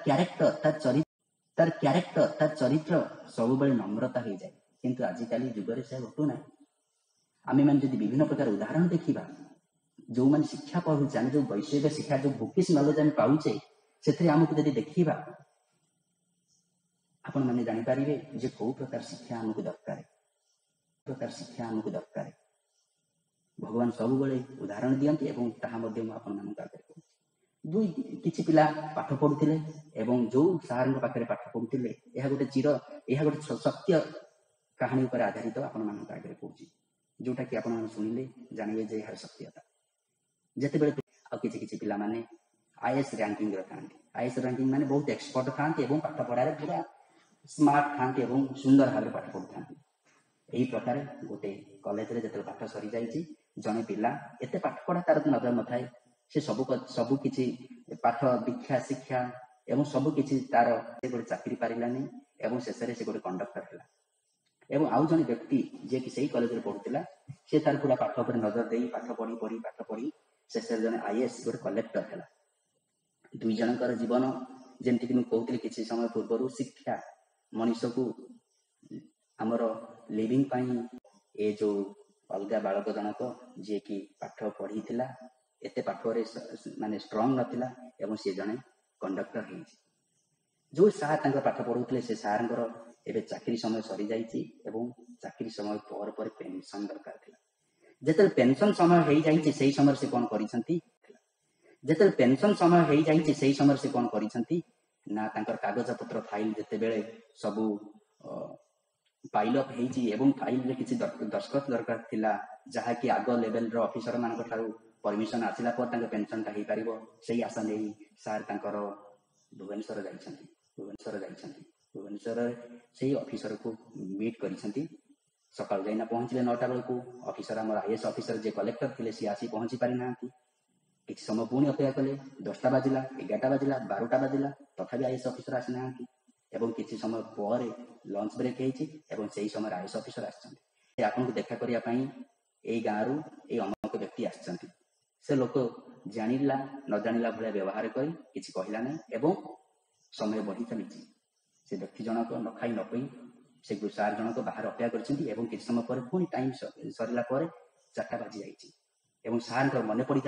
ଚରିତ୍ର ସବୁବେଳେ ନମ୍ରତା ହେଇଯାଏ। କିନ୍ତୁ ଆଜିକାଲି ଯୁଗରେ ସେ ଘଟୁନାହିଁ। ଆମେମାନେ ଯଦି ବିଭିନ୍ନ ପ୍ରକାର ଉଦାହରଣ ଦେଖିବା, ଯୋଉମାନେ ଶିକ୍ଷା ପଢୁଛେ, ଆମେ ଯୋଉ ବୈଷୟିକ ଶିକ୍ଷା, ଯୋଉ ବୁକିସ୍ ନଲେଜ ଆମେ ପାଉଛେ, ସେଥିରେ ଆମକୁ ଯଦି ଦେଖିବା, ଆପଣମାନେ ଜାଣିପାରିବେ ଯେ କୋଉ ପ୍ରକାର ଶିକ୍ଷା ଆମକୁ ଦରକାର। प्रकार शिक्षा आमको दरकार भगवान सब उदाहरण दियंती एवं ताहा मध्य मु आपन मानक आगे कहूँ दुई किछि पिला पाठ पढुथिले एवं जो सार पाखे पाठ पढुथिले यह गोटे सत्य कहानी पर आधारित आपण मानक आगे कहूँ जोटा कि आपण शुणिले जानवे जे यार सत्यता जिते बड़े आ किछि पिला माने आईएएस रैंकिंग था आईएएस रैंकिंग माने बहुत एक्सपर्ट था एवं पाठ पढ़ारे पूरा स्मार्ट था एवं सुंदर भाव पाठ पढ़ुता यही प्रकार गोटे कॉलेज रे जते पाठ सरी जाइछि जने पिला एते पाठ पढ़ा तार नजर न थाए से सब किछि पाठ दीक्षा शिक्षा एवं सब किछि तार से गोटे चाकरी पारिलानी एवं शेष से गोटे कंडक्टर हला एवं आउ जने व्यक्ति जे कि सही कॉलेज रे पढुतिला से तार पूरा पाठ पर नजर देई पाठ पढ़ी शेष जने आईएएस गोटे कलेक्टर हला दुई जनकर जीवन जेमति कि कहूली किछि समय पूर्व शिक्षा मनुष्य को आमर लिविंग पाई ए जो अलग बालक जनक जे कि पाठ पढ़ी एते पाठ माने स्ट्रांग नथिला एवं से जने कंडक्टर है जो सार तांकर पाठ पढ़ुले से सार एबे चाकरी समय सरी जाइछि एवं चाकरी समय पर पेंशन दरकार थिला जेते पेंशन समय हेई जाइछि सेही समय से कोन करिसंती जेते पेंशन समय हेई जाइछि सेही समय से कोन करिसंती ना तांकर कागज पत्र फाइल जेते बेले सबु फाइल अप हेइछि एवं फाइल रे किछि दस्खत दरकार थिला जहा कि आगो लेवल रो ऑफिसर मान ठारू परमिशन आसिला पर तांकर पेंशन ता हेई परिबो सेही आशा नै सार तांकर भुवनेश्वर जाइछंती भुवनेश्वर सेही ऑफिसर को मीट करिसंती सकाळ जाइना पहुंचले 9टा बेल को ऑफिसर हमर आईएएस ऑफिसर जे कलेक्टर थिले सी आसी पहुंची पारि नांती किछि समय पुणी अपेक्षा कले 10टा बाजिला 11टा बाजिला 12टा बाजिला तथापि आईएएस ऑफिसर आसी नांती एवं किछि समय पर लंच ब्रेक हेइछि एवं सेही समय आईएएस ऑफिसर आछंती आपन को देखा करिया पई एई गांरू एई अमक व्यक्ति आछंती से लोक जानिला न जानिला भले व्यवहार करी किछि कहिला नै एवं समय बढ़ी चलिछि से व्यक्ति जनक न खाई न पई से गुसार जनक बाहर अपेक्षा करछंती एवं किछि समय पर पुणी टाइम सरिला पर 4टा बाजी जाइछि एवं सार मन पड़ी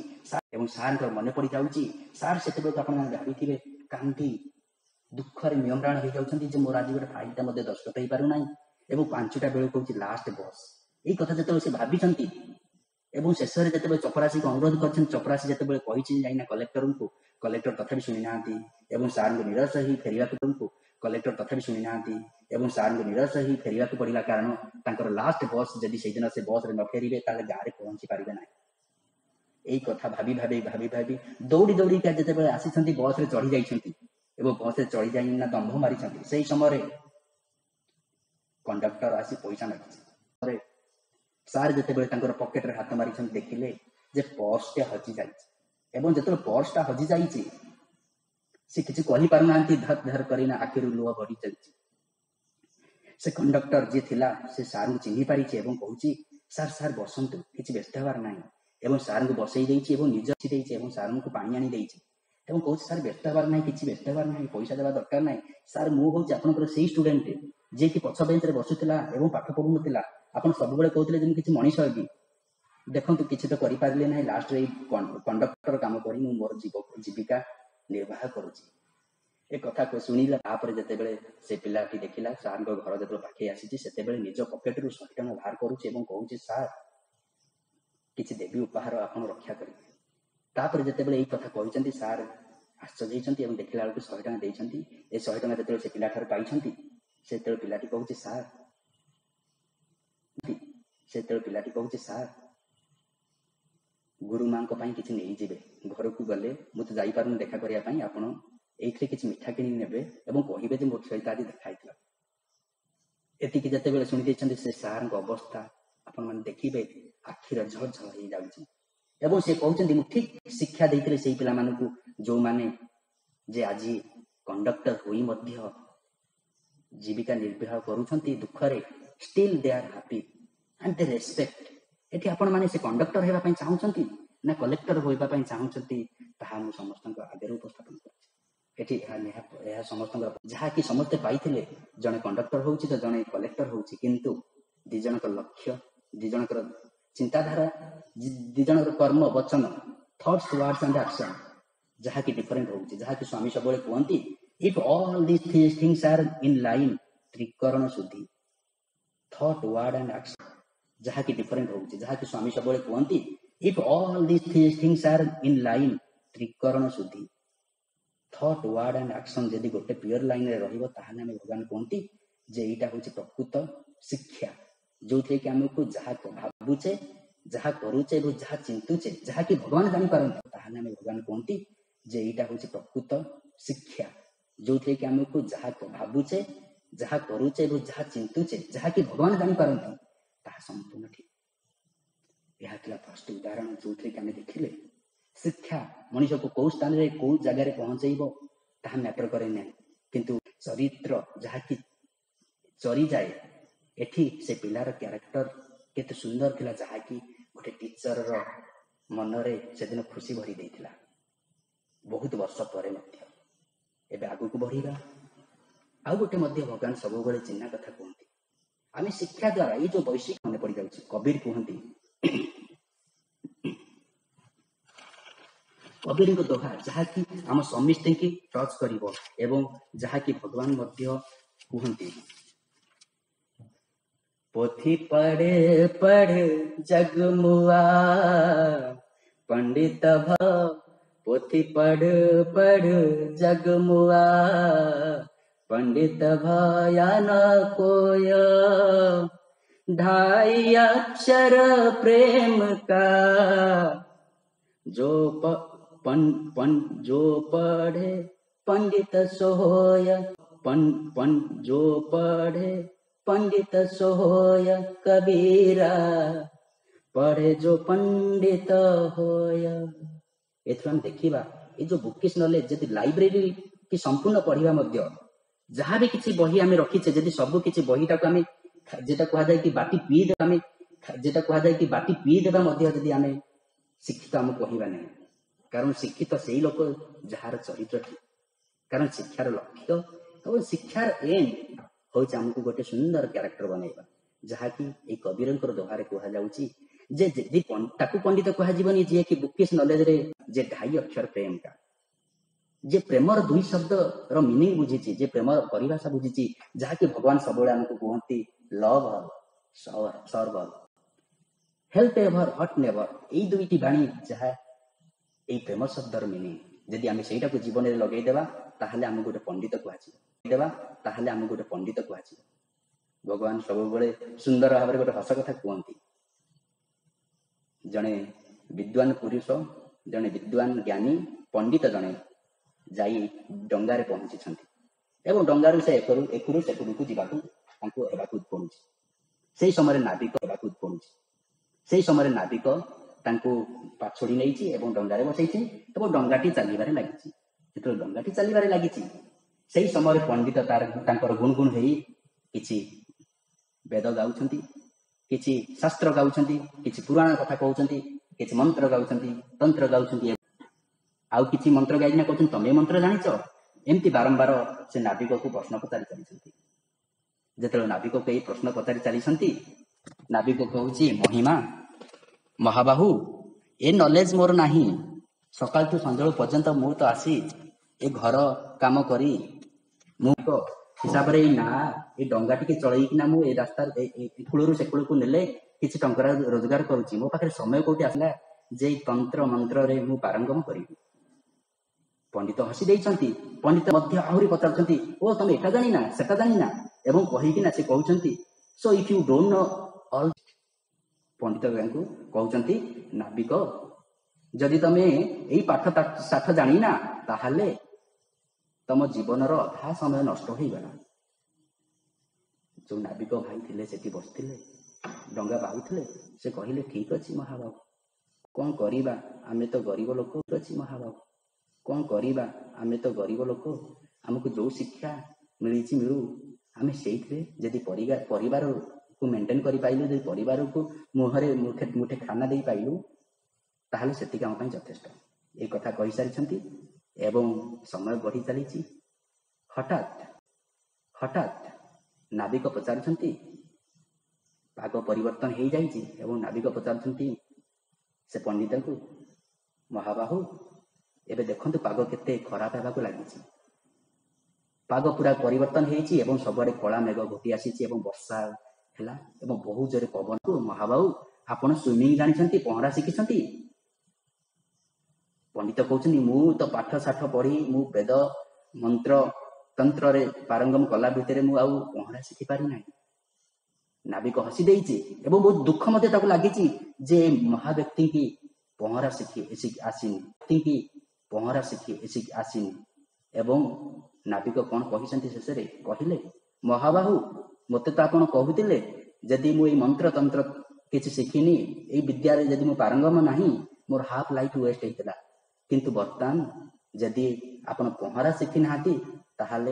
जाउछि सार सेते बेल आपण भाबिथिबे कांती दुखर नियमराण हो जाउछंती जे मोर आज गोटे फाइलटा मध्ये दस्खत हेई पारु नाही एवं 5टा बेल कहूछि लास्ट बस एई कथा जते से भाबिछंती एवं शेष रे जते चपरासी को अनुरोध करछन चपरासी जते बेल कहिछि जाइना कलेक्टर तथापि सुनि नांती एवं सार को निराश ही फेरिया को कलेक्टर तथापि सुनि नांती एवं सार को निराश ही फेरिया को पड़िला कारण तांकर लास्ट बस जदि सेहि दिन से बस रे न फेरिबे ताले गारे पहुंची पारिबे नाही एई कथा भाबी दौड़ी का जते बेल आसीछंती बस रे चढ़ी जाइछंती एवं बस रे चढ़ी जाइना दंभ मारिछंती सेही समय कंडक्टर आसी पैसा मागिछि सार जते बेल तांकर पॉकेट रे हाथ मारिछंती देखिले जे पर्स टे हजि जाइछि एवं जते पर्स टा हजि जाइछि से किछि कहि पारु नांती धर धर करिना आखिरु लुह बढी चलछि से कंडक्टर जे थिला से सार को चिन्हि पारिछि एवं कहूछि सार बसंतु किछि व्यस्त हबार नाही एवं सार को बसई देइछि एवं निज छि देइछि एवं सार को पानी आनी देइछि एवं कहूछि सार व्यस्त हबार नाही किछि व्यस्त हबार नाही पैसा देबा दरकार नाही सार मु होछि आपनकर सेही स्टूडेंट जे कि पछ बेंच रे बसुतिला एवं पाठ पढुनतिला आपन सब बेले कहउतिले जे किछि मनीष होगी देखंतु किछि तो करि पारले नाही लास्ट रे कंडक्टर काम करी मु मोर जीविका निर्वाह करूछि ए कथा को सुनिला तापर जते बेले से पिलाटी देखिला सार को घर जते पाखे आसीछि सेते बेले निज पॉकेट रु 100 टका बाहर करूछि एवं कहूछि सार किछि देबी उपहार आपन रक्षा करी तापर जते बेले ए कथा कहिसंती सार आश्चर्य होइसंती एवं देखिला बेलକୁ 100 टका देइसंती ए 100 टका जते से पिला ठार पाइसंती सेते पिलाटी कहूछि सार गुरु मां को पाई किछि नै जिबे घर को गले मु तो जाई पारुन देखा करिया पाई आपण एइथे किछि मिठा किनि नेबे एवं कहिबे जे मोर सहित आज देखा हितला एति कि जते बेले सुनि दैछन्ती से सार को अवस्था आपण मन देखिबे आखिर झझ होई जाउछि एवं से कहउछन्ती मु ठीक शिक्षा दैथिले सेही पिला मानकु जो माने जे आजी कंडक्टर होई मध्य जीविका निर्वाह करूछन्ती दुखरे still they are happy and they respect एठी आपण माने से कंडक्टर हेबा पई चाहुछन्ती ना कलेक्टर होइबा पई चाहुछन्ती ताहा मु समस्तक आगे उपस्थापन करछि एठी एहा समस्तक जहा कि समस्त पाइथिले जने कंडक्टर होउछि तो जने कलेक्टर होउछि किंतु दि जनक लक्ष्य दि जनकर चिंताधारा दि जनकर कर्म वचन थॉट्स वर्ड्स एंड एक्शन जहा कि डिफरेंट होउछि जहा कि स्वामी सबले कहंती if all this things are in line त्रिकरण शुद्धि थॉट वर्ड एंड एक्शन जहाँ की डिफरेंट होउछि जहाँ की स्वामी सबले कहंती if all this things are in line त्रिकरण शुद्धि थॉट वर्ड एंड एक्शन जदि गोटे पियर लाइन रे रहिबो ताहाले हम भगवान कहंती जे एटा होछि प्रकृत शिक्षा जो थे कि हमको जहाँ भाबुचे जहाँ करूचे एवं जहाँ चिंतुचे जहाँ की भगवान जानी पारंती ताहाले हम भगवान कहंती जे एटा होछि प्रकृत शिक्षा जो थे कि हमको जहाँ भाबुचे जहाँ करूचे एवं जहाँ चिंतुचे जहाँ की भगवान जानी पारंती ताहा संपूर्ण ठीक यह थिला फर्स्ट उदाहरण जो थे कि हम देखिले शिक्षा मनीष को कौ स्थान रे कौ जगह पहुंचेब ताहा मैटर करे नहीं किंतु चरित्र जहाँ की चरी जाए एठी से पिलार क्यारेक्टर केते सुंदर थिला जहाँ की गोटे टीचर रो मनरे से दिन खुशी भरी देथिला बहुत वर्ष परे मध्य एबे आगु को बढ़िबा आउ गोटे मध्य भगवान सब बेले चिन्हा कथा कहंती आमे शिक्षा द्वारा ये जो वैश्विक मन पड़ जाउछि कबीर कहंती कबीर को दोहा जहाँ की आम समिष्टि की टच करिवो एवं जहाँ की भगवान मध्य कहंती पोथी पढ़े पढ़े जगमुआ पंडित पोथी पढ़ पढ़ जगमुआ पंडित भया न कोय ढाई अक्षर प्रेम का जो जो पढ़े पंडित सोय जो पढ़े पंडित सोय कबीरा पढ़े जो पंडित होय एथर हम देखिबा ए जो बुकिश नॉलेज जदि लाइब्रेरी की संपूर्ण पढ़िबा मध्य जहाँ भी किसी बही आमे रखिछे जदि सब किसी बहीटा को आमे जेटा कहा जाय कि बाटी पी दे आमे जेटा कहा जाय कि बाटी पी देबा मध्य जदि आमे शिक्षित आम कहवा नहीं कारण शिक्षित से ही लोक जार चरित्र ठीक कारण शिक्षार लक्ष्य और शिक्षार एम हूँ आमको गोटे सुंदर क्यारेक्टर बनैबा जहाँ की एक कबीर दोहारे कह जाउछि जे जदि ताकू पंडित कहजीवनी जे कि बुकिश नॉलेज रे जे ढाई अक्षर प्रेम का जे प्रेमर दुई शब्द रो मीनिंग बुझीची जे प्रेमर परिभाषा बुझीची जहाँ की भगवान सबले हमको कहती love serve help ever hurt never यही दुईटी बाणी जहाँ यही प्रेम शब्दर मीनिंग जदि आम से जीवन में लगेदेवा ताहले आम गोटे पंडित कहदेवा ताहले आम गोटे पंडित कह भगवान सब बड़े सुंदर भाव में गोटे हस कथा कहती जड़े विद्वान पुरुष जड़े विद्वान ज्ञानी पंडित जड़े जाई डंगारे पहुंची एवं डंगारू से एकरू सेकरू जावाक पड़ुछि से समय नाविक पड़ुछि से समय नाविक पाछोड़ी नहीं एवं डंगारे बसई डंगाटी चलबार लगी जो डंगाटी चलबार लगी से समय पंडित तार गुणगुण हो कि वेद गाँव कि शास्त्र गाँव कि पुराण कथा कहते कि मंत्र गाँव तंत्र गाँव आउ कि मंत्र गाइना कहते तमें मंत्र जाच एमती बारंबार से नाविक को प्रश्न पचारि चली जो नाविक को यही प्रश्न पचारि चली नाविक कहूँ महिमा महाबाहु ए नॉलेज मोर नाही सकाल तू संजल पर्यंत मु तो आसी ए घर काम करी मु हिसाब रे ना ए डंगा टिके चलैकिना मु ए रास्ता कूलरू से कूल को नेले किछि टंका रोजगार करूची मो पाखे समय कोठी आसला जे तंत्र मंत्र रे मु पारंगम करी पंडित हसी देइछंती पंडित मध्य आहुरी पचारछंती ओ तमे एटा जानि ना सेटा जानि ना एवं कहिकिना से कहउछंती so if you don't know all पंडित को कहउछंती नाविक जदि तमे एई पाठ साठ जानि ना ताहाले तम जीवन रो अधा समय नष्ट हो गला जो नाविक भाई थिले सेठी बसथिले डंगा बाहुथिले से कहिले ठीक अछि महाबाबू कौन करिबा आमे तो गरीब लोक अछि महाबाबू कौन करिबा आमे तो गरीब लोक हमको जो शिक्षा मिली मिलू आमे सेइथे जदि परिवार को मेंटेन करि पाइलु जदि परिवार को मुहरे मुठे खाना दे पाइलु ताहले सेति काम पई यथेष्ट ए कथा कहि सारिछंती एवं समय बढ़ी चली हठात नाविक पचारुछंती पाग परिवर्तन हो जाइए एवं नाविक पचारुछंती से पंडित को महाबाहु एबे देखंतु पाग केते खराब हेबाकु लागिछि पाग पूरा परिवर्तन होइछि एवं सबरे कला मेघ घोटी आसीछि एवं वर्षा ହେଲା ଏବଂ ବହୁ ଜୋରେ ପବନକୁ ମହାବାହୁ ଆପଣ ସୁଇମିଂ ଜାଣିଛନ୍ତି, ପହଁରା ଶିଖିଛନ୍ତି? ପଣ୍ଡିତ କହୁଛନ୍ତି ମୁଁ ତ ପାଠ ସାଠ ପଢି ମୁଁ ବେଦ ମନ୍ତ୍ର ତନ୍ତ୍ରରେ ପାରଙ୍ଗମ କଲା ଭିତରେ ମୁଁ ଆଉ ପହଁରା ଶିଖିପାରି ନାହିଁ। ନାବିକ ହସି ଦେଇଛି ଏବଂ ବହୁତ ଦୁଃଖ ମଧ୍ୟ ତାକୁ ଲାଗିଛି ଯେ ମହାବ୍ୟକ୍ତି କି ପହଁରା ଶିଖି ଆସିନି, ପହଁରା ଶିଖି ଆସିନି। ଏବଂ ନାବିକ କଣ କହିଛନ୍ତି ଶେଷରେ? କହିଲେ ମହାବାହୁ ମୋତେ ତ ଆପଣ କହୁଥିଲେ ଯଦି ମୁଁ ଏଇ ମନ୍ତ୍ର ତନ୍ତ୍ର କିଛି ଶିଖିନି, ଏଇ ବିଦ୍ୟାରେ ଯଦି ମୁଁ ପାରଙ୍ଗମ ନାହିଁ, ମୋର ହାଫ୍ ଲାଇଫ୍ ୱେଷ୍ଟ ହେଇଥିଲା। କିନ୍ତୁ ବର୍ତ୍ତମାନ ଯଦି ଆପଣ ପହଁରା ଶିଖିନାହାନ୍ତି ତାହେଲେ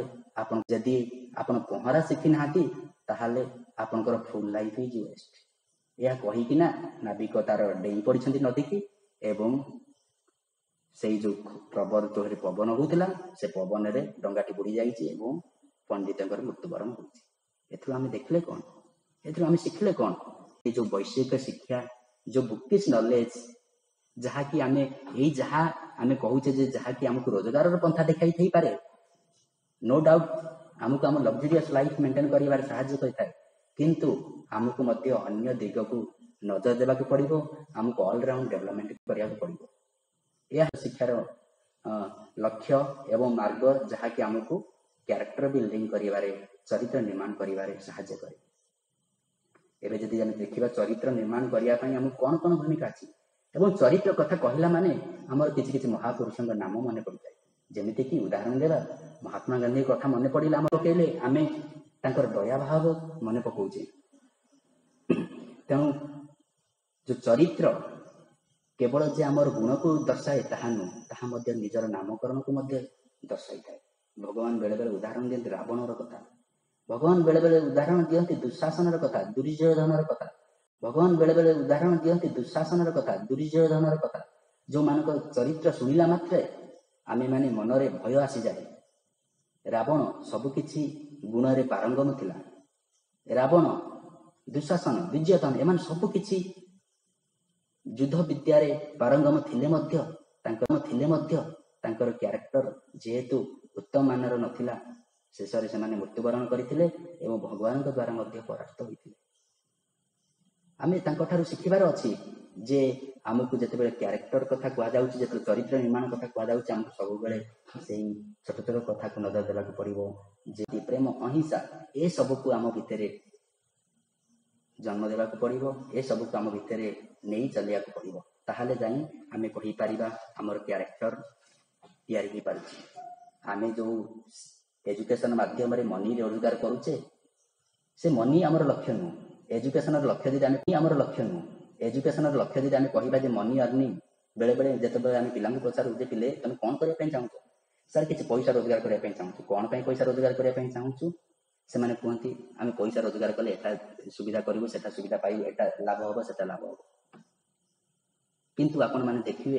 ତାହେଲେ ଆପଣଙ୍କର ଫୁଲ୍ ଲାଇଫ୍ ଇଜ୍ ୱେଷ୍ଟ। ଏହା କହିକିନା ନାବିକ ତାର ଡେଇଁ ପଡ଼ିଛନ୍ତି ନଦୀକି ଏବଂ ସେଇ ଯୋଉ ପ୍ରବଳ ଜୋରରେ ପବନ ହଉଥିଲା ସେ ପବନରେ ଡଙ୍ଗାଟି ବୁଡ଼ି ଯାଇଛି ଏବଂ ପଣ୍ଡିତଙ୍କର ମୃତ୍ୟୁବରଣ ହେଉଛି। ଏଥିରୁ ଆମେ ଦେଖିଲେ କଣ? ଏଥିରୁ ଆମେ ଶିଖିଲେ କଣ? ଏ ଯୋଉ ବୈଷୟିକ ଶିକ୍ଷା, ଯୋଉ ବୁକିସ୍ ନଲେଜ, ଯାହାକି ଯାହା ଆମେ କହୁଛେ ଯେ ଯାହାକି ଆମକୁ ରୋଜଗାରର ପନ୍ଥା ଦେଖାଇ ଥାଇପାରେ, ନୋ ଡାଉଟ୍ ଆମକୁ ଆମ ଲକ୍ଜରିୟସ୍ ଲାଇଫ୍ ମେଣ୍ଟେନ୍ କରିବାରେ ସାହାଯ୍ୟ କରିଥାଏ, କିନ୍ତୁ ଆମକୁ ମଧ୍ୟ ଅନ୍ୟ ଦିଗକୁ ନଜର ଦେବାକୁ ପଡ଼ିବ। ଆମକୁ ଅଲରାଉଣ୍ଡ ଡେଭଲପମେଣ୍ଟ କରିବାକୁ ପଡ଼ିବ। ଏହା ଶିକ୍ଷାର ଲକ୍ଷ୍ୟ ଏବଂ ମାର୍ଗ, ଯାହାକି ଆମକୁ କ୍ୟାରେକ୍ଟର ବିଲ୍ଡିଂ କରିବାରେ, ଚରିତ୍ର ନିର୍ମାଣ କରିବାରେ ସାହାଯ୍ୟ କରେ। ଏବେ ଯଦି ଆମେ ଦେଖିବା ଚରିତ୍ର ନିର୍ମାଣ କରିବା ପାଇଁ ଆମକୁ କଣ କଣ ଭୂମିକା ଅଛି, ଏବଂ ଚରିତ୍ର କଥା କହିଲା ମାନେ ଆମର କିଛି କିଛି ମହାପୁରୁଷଙ୍କ ନାମ ମନେ ପଡ଼ିଥାଏ। ଯେମିତିକି ଉଦାହରଣ ଦେବା, ମହାତ୍ମା ଗାନ୍ଧୀଙ୍କ କଥା ମନେ ପଡ଼ିଲା ପକେଇଲେ ଆମେ ତାଙ୍କର ଦୟାଭାବ ମନେ ପକାଉଛେ। ତେଣୁ ଯୋଉ ଚରିତ୍ର କେବଳ ଯେ ଆମର ଗୁଣକୁ ଦର୍ଶାଏ ତାହା ନୁହେଁ, ତାହା ମଧ୍ୟ ନିଜର ନାମକରଣକୁ ମଧ୍ୟ ଦର୍ଶାଇଥାଏ। ଭଗବାନ ବେଳେବେଳେ ଉଦାହରଣ ଦିଅନ୍ତି ରାବଣର କଥା, ଭଗବାନ ବେଳେବେଳେ ଉଦାହରଣ ଦିଅନ୍ତି ଦୁଃଶାସନର କଥା, ଦୁର୍ଯ୍ୟୋଧନର କଥା, ଭଗବାନ ବେଳେବେଳେ ଉଦାହରଣ ଦିଅନ୍ତି ଦୁଃଶାସନର କଥା, ଦୁର୍ଯ୍ୟୋଧନର କଥା, ଯୋଉମାନଙ୍କ ଚରିତ୍ର ଶୁଣିଲା ମାତ୍ରେ ଆମେମାନେ ମନରେ ଭୟ ଆସିଯାଏ। ରାବଣ ସବୁକିଛି ଗୁଣରେ ପାରଙ୍ଗମ ଥିଲା। ରାବଣ, ଦୁଃଶାସନ, ଦୁର୍ଯ୍ୟୋଧନ ଏମାନେ ସବୁକିଛି ଯୁଦ୍ଧ ବିଦ୍ୟାରେ ପାରଙ୍ଗମ ଥିଲେ ମଧ୍ୟ ତାଙ୍କର କ୍ୟାରେକ୍ଟର ଯେହେତୁ ଉତ୍ତମ ମାନର ନଥିଲା, ଶେଷରେ ସେମାନେ ମୃତ୍ୟୁବରଣ କରିଥିଲେ ଏବଂ ଭଗବାନଙ୍କ ଦ୍ୱାରା ମଧ୍ୟ ପରାସ୍ତ ହୋଇଥିଲେ। ଆମେ ତାଙ୍କଠାରୁ ଶିଖିବାର ଅଛି ଯେ ଆମକୁ ଯେତେବେଳେ କ୍ୟାରେକ୍ଟର କଥା କୁହାଯାଉଛି, ଯେତେବେଳେ ଚରିତ୍ର ନିର୍ମାଣ କଥା କୁହାଯାଉଛି, ଆମକୁ ସବୁବେଳେ ସେଇ ଛୋଟ ଛୋଟ କଥାକୁ ନଜର ଦେବାକୁ ପଡ଼ିବ। ଯେ ପ୍ରେମ, ଅହିଂସା ଏସବୁକୁ ଆମ ଭିତରେ ଜନ୍ମ ଦେବାକୁ ପଡ଼ିବ, ଏସବୁକୁ ଆମ ଭିତରେ ନେଇ ଚାଲିବାକୁ ପଡ଼ିବ। ତାହେଲେ ଯାଇ ଆମେ କହିପାରିବା ଆମର କ୍ୟାରେକ୍ଟର ତିଆରି ହେଇପାରୁଛି। ଆମେ ଯୋଉ ଏଜୁକେସନ ମାଧ୍ୟମରେ ମନି ରୋଜଗାର କରୁଛେ, ସେ ମନି ଆମର ଲକ୍ଷ୍ୟ ନୁହଁ। ଏଜୁକେସନର ଲକ୍ଷ୍ୟ ଯଦି ଆମେ କହିବା ଯେ ମନି ଅର୍ନିଂ, ବେଳେବେଳେ ଯେତେବେଳେ ଆମେ ପିଲାଙ୍କୁ ପଚାରୁ ଯେ ପିଲେ ତମେ କଣ କରିବା ପାଇଁ ଚାହୁଁଛ, ସାର୍ କିଛି ପଇସା ରୋଜଗାର କରିବା ପାଇଁ ଚାହୁଁଛୁ। କଣ ପାଇଁ ପଇସା ରୋଜଗାର କରିବା ପାଇଁ ଚାହୁଁଛୁ? ସେମାନେ କୁହନ୍ତି ଆମେ ପଇସା ରୋଜଗାର କଲେ ଏଟା ସୁବିଧା କରିବୁ, ସେଟା ସୁବିଧା ପାଇବୁ, ଏଟା ଲାଭ ହବ, ସେଟା ଲାଭ ହବ। କିନ୍ତୁ ଆପଣମାନେ ଦେଖିବେ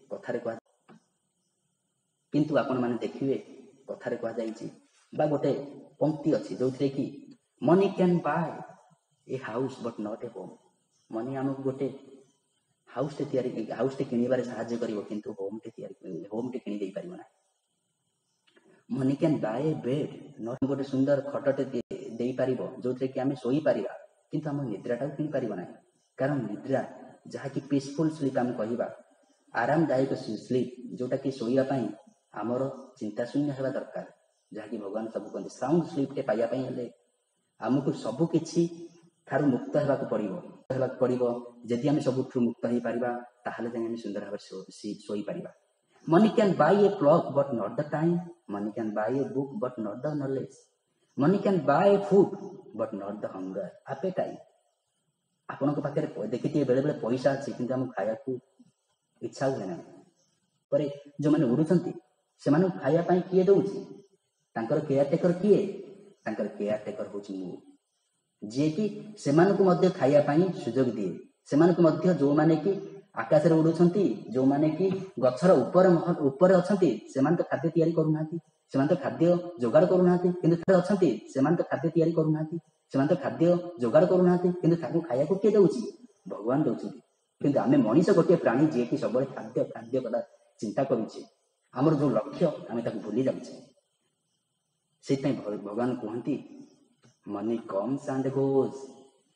କଥାରେ କୁହାଯାଇଛି ବା ଗୋଟେ ପଙ୍କ୍ତି ଅଛି ଯୋଉଥିରେ କି money can buy a house but not a home. Money ଆମକୁ ଗୋଟେ ହାଉସଟେ କିଣିବାରେ ସାହାଯ୍ୟ କରିବ, କିନ୍ତୁ ହୋମଟେ କିଣି ଦେଇପାରିବ ନାହିଁ। Money can buy a bed, not ଗୋଟେ ସୁନ୍ଦର ଖଟଟେ ଦେଇପାରିବ ଯୋଉଥିରେ କି ଆମେ ଶୋଇପାରିବା, କିନ୍ତୁ ଆମ ନିଦ୍ରାଟାକୁ କିଣିପାରିବ ନାହିଁ। କାରଣ ନିଦ୍ରା, ଯାହାକି ପିସଫୁଲ ସ୍ଲିପ୍ ଆମେ କହିବା, ଆରାମଦାୟକ ସ୍ଲିପ୍, ଯୋଉଟାକି ଶୋଇବା ପାଇଁ ଆମର ଚିନ୍ତା ଶୂନ୍ୟ ହେବା ଦରକାର, ଯାହାକି ଭଗବାନ ସବୁ କହନ୍ତି। ସାଉଣ୍ଡ ସ୍ଲିପ୍ଟେ ପାଇବା ପାଇଁ ହେଲେ ଆମକୁ ସବୁ କିଛି ଠାରୁ ମୁକ୍ତ ହେବାକୁ ପଡ଼ିବ। ଯଦି ଆମେ ସବୁଠୁ ମୁକ୍ତ ହେଇପାରିବା ତାହେଲେ ଯାଇ ଆମେ ସୁନ୍ଦର ଭାବରେ ଶୋଇପାରିବା। Money can buy a clock but not the time, money can buy a book but not the knowledge, money can buy a food but not the hunger appetite. ଆପଣଙ୍କ ପାଖରେ ଦେଖିଥିବେ ବେଳେବେଳେ ପଇସା ଅଛି କିନ୍ତୁ ଆମକୁ ଖାଇବାକୁ ଇଚ୍ଛା ହୁଏ ନାହିଁ। ପରେ ଯୋଉମାନେ ଉଡୁଛନ୍ତି ସେମାନଙ୍କୁ ଖାଇବା ପାଇଁ କିଏ ଦଉଛି? ତାଙ୍କର କେୟାରଟେକର କିଏ? ତାଙ୍କର କେୟାରଟେକର ହଉଛି ମୁଁ, ଯିଏକି ସେମାନଙ୍କୁ ମଧ୍ୟ ଖାଇବା ପାଇଁ ସୁଯୋଗ ଦିଏ। ସେମାନଙ୍କୁ ମଧ୍ୟ ଯୋଉମାନେ କି ଆକାଶରେ ଉଡୁଛନ୍ତି, ଯୋଉମାନେ କି ଗଛର ଉପରେ ଅଛନ୍ତି, ସେମାନେ ତ ଖାଦ୍ୟ ତିଆରି କରୁନାହାନ୍ତି, ସେମାନେ ତ ଖାଦ୍ୟ ଯୋଗାଡ଼ କରୁନାହାନ୍ତି, କିନ୍ତୁ ଅଛନ୍ତି ସେମାନେ ତ ଖାଦ୍ୟ ତିଆରି କରୁନାହାନ୍ତି, ସେମାନେ ତ ଖାଦ୍ୟ ଯୋଗାଡ଼ କରୁନାହାନ୍ତି, କିନ୍ତୁ ତାଙ୍କୁ ଖାଇବାକୁ କିଏ ଦଉଛି? ଭଗବାନ ଦଉଛନ୍ତି। କିନ୍ତୁ ଆମେ ମଣିଷ ଗୋଟିଏ ପ୍ରାଣୀ ଯିଏକି ସବୁବେଳେ ଖାଦ୍ୟ କଥା ଚିନ୍ତା କରୁଛେ। ଆମର ଯୋଉ ଲକ୍ଷ୍ୟ ଆମେ ତାକୁ ଭୁଲି ଯାଉଛେ। ସେଇଥିପାଇଁ ଭଗବାନ କୁହନ୍ତି money comes and goes,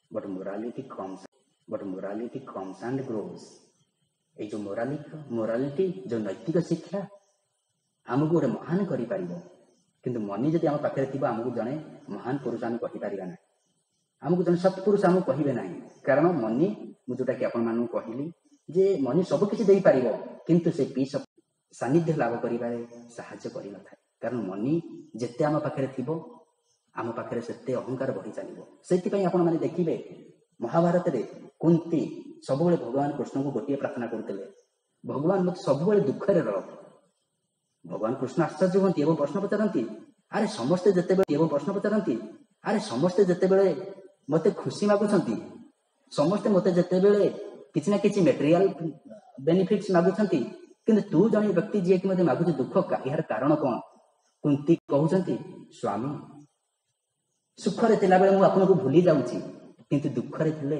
but morality comes and grows. ये जो मोरालिटी जो नैतिक शिक्षा आमको गोटे महान कर किंतु मनी जदि आम पाखे थी आमको जड़े महान पुरुष आम कहीपर ना आमको जन सत्पुरुष आमको कहे ना कारण मनी मुझा कि आपण मानू कहली जे मनी सबकि दे पार किंतु से पीस सानिध्य लाभ कर साहाय्य कर न था कारण मनी जिते आम पाखे थी आम पाखे से अहंकार बढ़ी चलो से आपण मैंने देखिए महाभारत रे कुंती सब भगवान कृष्ण को गोटे प्रार्थना करते भगवान मत सब दुख रख भगवान कृष्ण आश्चर्य हमें एवं प्रश्न पचारती अरे समस्ते जिते प्रश्न पचारती अरे समस्ते जिते मत खुशी मागुंट समस्ते मत जिते किसी ना किसी मेटेरियल बेनिफिट्स मागुंट कि तू जन व्यक्ति जी कि मत मागुच दुख यार कारण कौन कुंती कहते स्वामी सुखरे थिला बेले मु आपनको भूली जाउची किंतु दुखरे थिले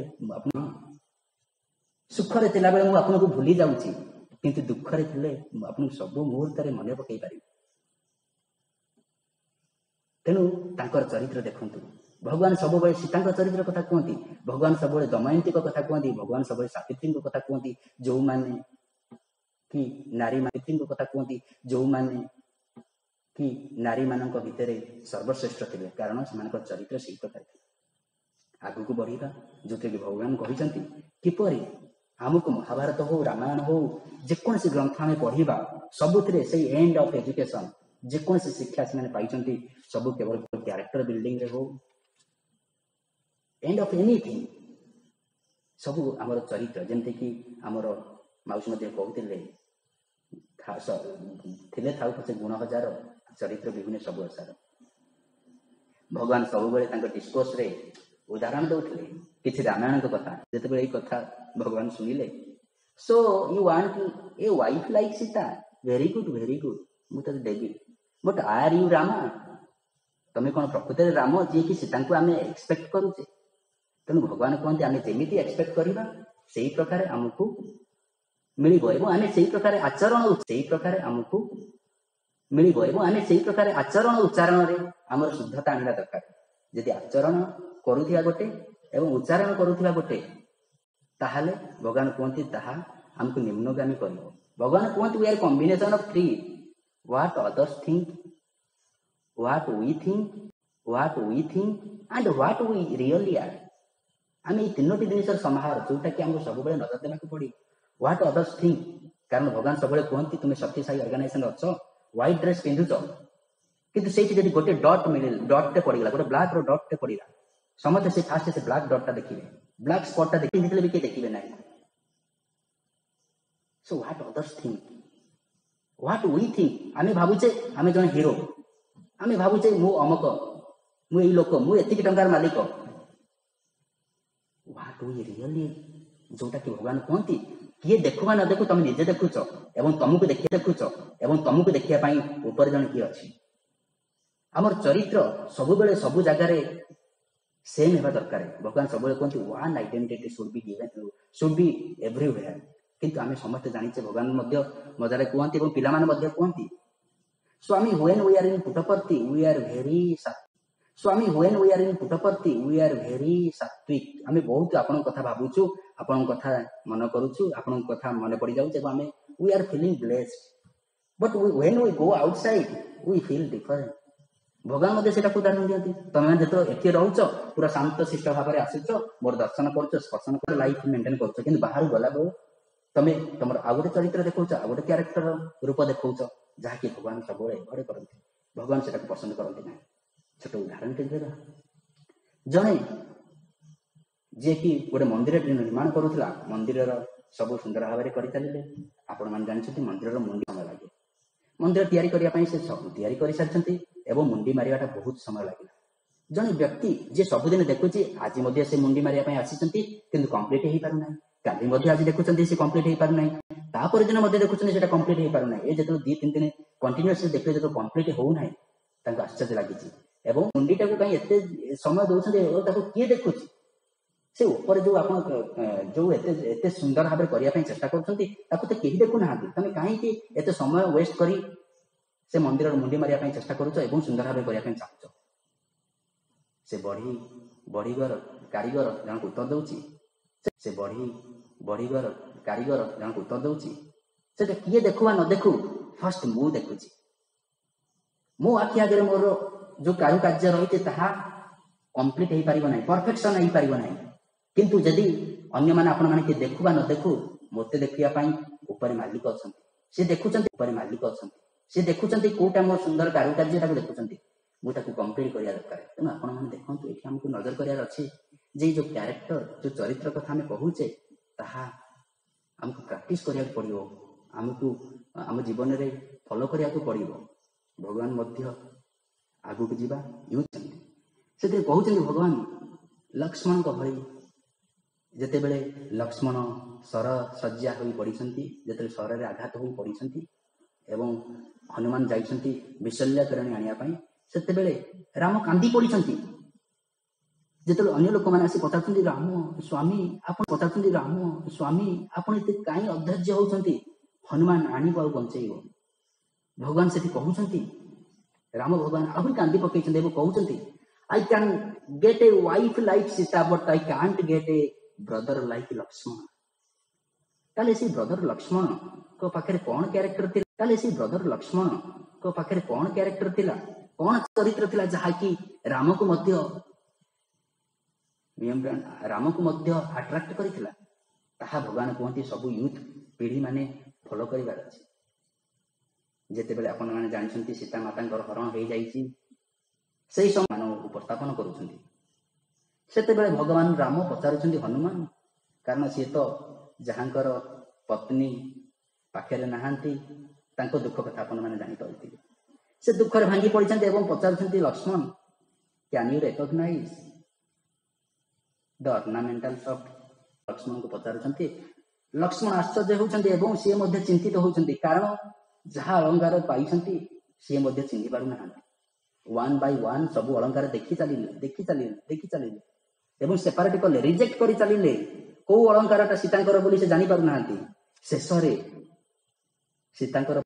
सुखरे थिला बेले मु आपनको भूली जाउची किंतु दुखरे थिले आपन सब मुहूर्त रे मन पकई पारि तेणु तांकर चरित्र देखंतु भगवान सब सीता चरित्र कथा कहती भगवान सब दमयंती कथा कहती भगवान सब सावित्री कथा कहती जो माने कि नारी सावित्री कथा कहती जो माने कि नारी मानक भितर सर्वश्रेष्ठ थे कारण से चरित्र से प्रकार आगु को बढ़ा जो कि भगवान कहते किपरि आमको महाभारत हो रामायण हो जेकोसी ग्रंथ आम पढ़ा सबुथिरे से एंड ऑफ एजुकेशन जेकोसी शिक्षा से पाई सब केवल कैरेक्टर बिल्डिंग रे हो एंड ऑफ एनीथिंग सब आमर चरित्र जमती कि आमर माउसी मध्य कहते थिले थाउ पछे गुण हजार चरित्र विभिन्न सब असार भगवान सब डिस्कोर्स रे उदाहरण दौले किसी रामायण कथा जिते ये कथा भगवान शुणिले so you want a wife like Sita very good मुझे देवी बट आर यू रामा तुम्हें कौन प्रकृत राम जी कि सीता को आम एक्सपेक्ट करुचे तेणु भगवान कहते आम जमी एक्सपेक्ट करवा से प्रकार आमको मिल आम से प्रकार आचरण आमको मिल आम से प्रकार आचरण उच्चारण रे आमर शुद्धता आना दरकार यदि आचरण करुथिया गोटे एवं उच्चारण करुथिया गोटे ताहाले भगवान कहते ताहा हमको निम्नगामी कर भगवान कहते we are combination of three what others think what we think and what we really are आम ये तीनोटी जिनिस समाहार जोटा कि आमको सब नजर देवाक पड़े व्हाट अदर्स थिंक कारण भगवान सब कहते तुम्हें शक्तिशाली ऑर्गेनाइजेशन अच्छ व्हाइट ड्रेस पिंधुच किंतु से गोटे डट मिले डटे पड़गला गोटे ब्लैक रो डटे पड़ा समझते से फास्ट से ब्लैक डॉट देखिए ब्लैक स्पॉट देखिए भी देखिए ना so what others think what we think आम भावुचे आम जन हीरो आम भावुचे मु अमक मु लोक मु एतिक टंकार मालिक व्हाट वी रियली जोटा कि भगवान कहते किए देखुवा न देखु तुम निजे देखुच एवं तुमको तुमको देखा ऊपर जन किए अच्छी आमर चरित्र सबुबले सबु जगार सेम हेबा दरकार भगवान सब कहते one identity should be everywhere किंतु आम समस्त जानिचे भगवान मजारे कहते पिलाने कहती Swami when we are in Puttaparthi we are very Swami when we are in Puttaparthi we are very सात्विक आम बहुत आपण कथा भावुचु आपण कथा मन करूछु आपण कथा मन पड़ जाऊँ आम we are feeling blessed but when we go outside we feel different भगवान मध्य से उदाहरण दिखती तुम्हें जो ये रोच पूरा शांत शिष्ट भाव में आसुच मोर दर्शन कर स्पर्शन कर लाइफ मेंटेन कर बाहर गला बेलू तुम्हें तुम आउ गोटे चरित्र देखा आउ गोटे क्यारेक्टर रूप देखा जहाँकि भगवान सब घरे करते भगवान से पसंद करते ना छोट उदाहरण के देगा जड़े जी कि गोटे मंदिर निर्माण करूला मंदिर सब सुंदर भाव में कर चलिए आपण मैंने जानते मंदिर मुंडी समय लगे मंदिर तैयारी करने से तैयारी कर सारी एवं मुंडी मारियाटा बहुत समय लगे जड़े व्यक्ति जी सबुदिन देखुची आज से मुंडी मारिया आसी कंप्लीट हो पारना काली आज देखुं से कंप्लीट हो पारना तापर दिन देखुं कंप्लीट हो पारना ये जो 2-3 दिन कंटिन्यूअसली देखिए जो कंप्लीट होना आश्चर्य लगी एवं मुंडीटा को कहीं एत समय दौरान किए देखुची से ऊपर जो आप जो एत सुंदर भाव करने चेष्टा कर देखुना तुम कहीं एत समय वेस्ट कर से मंदिर मुंडी मारिया चेष्टा करुच सुंदर भाव करने चाहूच से बढ़ीगर कारीगर जन को उत्तर दौची से बढ़ीगर कारीगर जन को उत्तर दौची से किए देखुवा न देखु फर्स्ट मु देखुची मो आखि आगे मोर जो कारुकार्य रही कंप्लीट हो पार ना परफेक्शन हो पार ना किंतु जदि अन्य माने आपण माने कि देखुवा न देखु मते देखिया ऊपर मालिक अच्छा से देखुंत ऊपर मालिक अच्छा से देखुंत कोटा मोर सुंदर कारुकार्य देखुंत मुझे कंप्लीट करिया दरकार तेणु आपण मैंने देखते ये आमको नजर करार अच्छे जे जो क्यारेक्टर जो चरित्र कथा आम कहूचे ताहा आमको प्रैक्टिस करिया पड़िबो आमको आम जीवन में फॉलो करिया पड़िबो भगवान मध्य आगु को जीवा से कहते भगवान लक्ष्मण को भली जेते बेले लक्ष्मण सर सज्जा हो पड़ती जिते सर आघात हो पड़ती एवं हनुमान जाइछंती विशल्य करणी आनिया सेते बेले राम कांदी पड़ती जिते अन्य लोक मैंने आसी पचार राम स्वामी आप पचार राम स्वामी आपड़ एत कहीं अधैर्य होती हनुमान आणव आ बंचेब भगवान से कहते राम भगवान आहरी कांदी पकई कहते I can get a wife like Sita but I can't get a brother like Lakshman ताले से ब्रदर लक्ष्मण को पाखे कौन क्यारेक्टर थी ताले से ब्रदर लक्ष्मण को पाखे कौन क्यारेक्टर थिला कौन चरित्र थिला जहाँकि राम को मध्य राम को मध्य अट्राक्ट करिथिला ताहा भगवान कहते सबु यूथ पीढ़ी माने फॉलो करिवार अछि जेते बेले आपण माने जानिछंती सीता मातांकर हरण हो जाइछि सेही समय मानव उपस्थापन करूछंती सेते बेले भगवान राम पचारुछंती हनुमान कारण सी तो जहाँकर पत्नी पाखे नहांती तांको दुख कथा आपण माने जानि पाउथिले से दुख रे भांगी पड़िछंती एवं पचारुछंती Lakshman can you recognize the ornamentals of Lakshman को पचारुछंती लक्ष्मण आश्चर्य होउछंती एवं सी मध्ये चिंतित होउछंती कारण जहाँ अलंकार पाइछंती सी मध्ये चिन्हि पारु नाहांती वन बाय वन सब अलंकार देखि चलिले एवं सेपरेट कले रिजेक्ट करि चलिले को अलंकारटा सीतांकर बोली से जानि पारु नाहांती शेष रे सीतांकर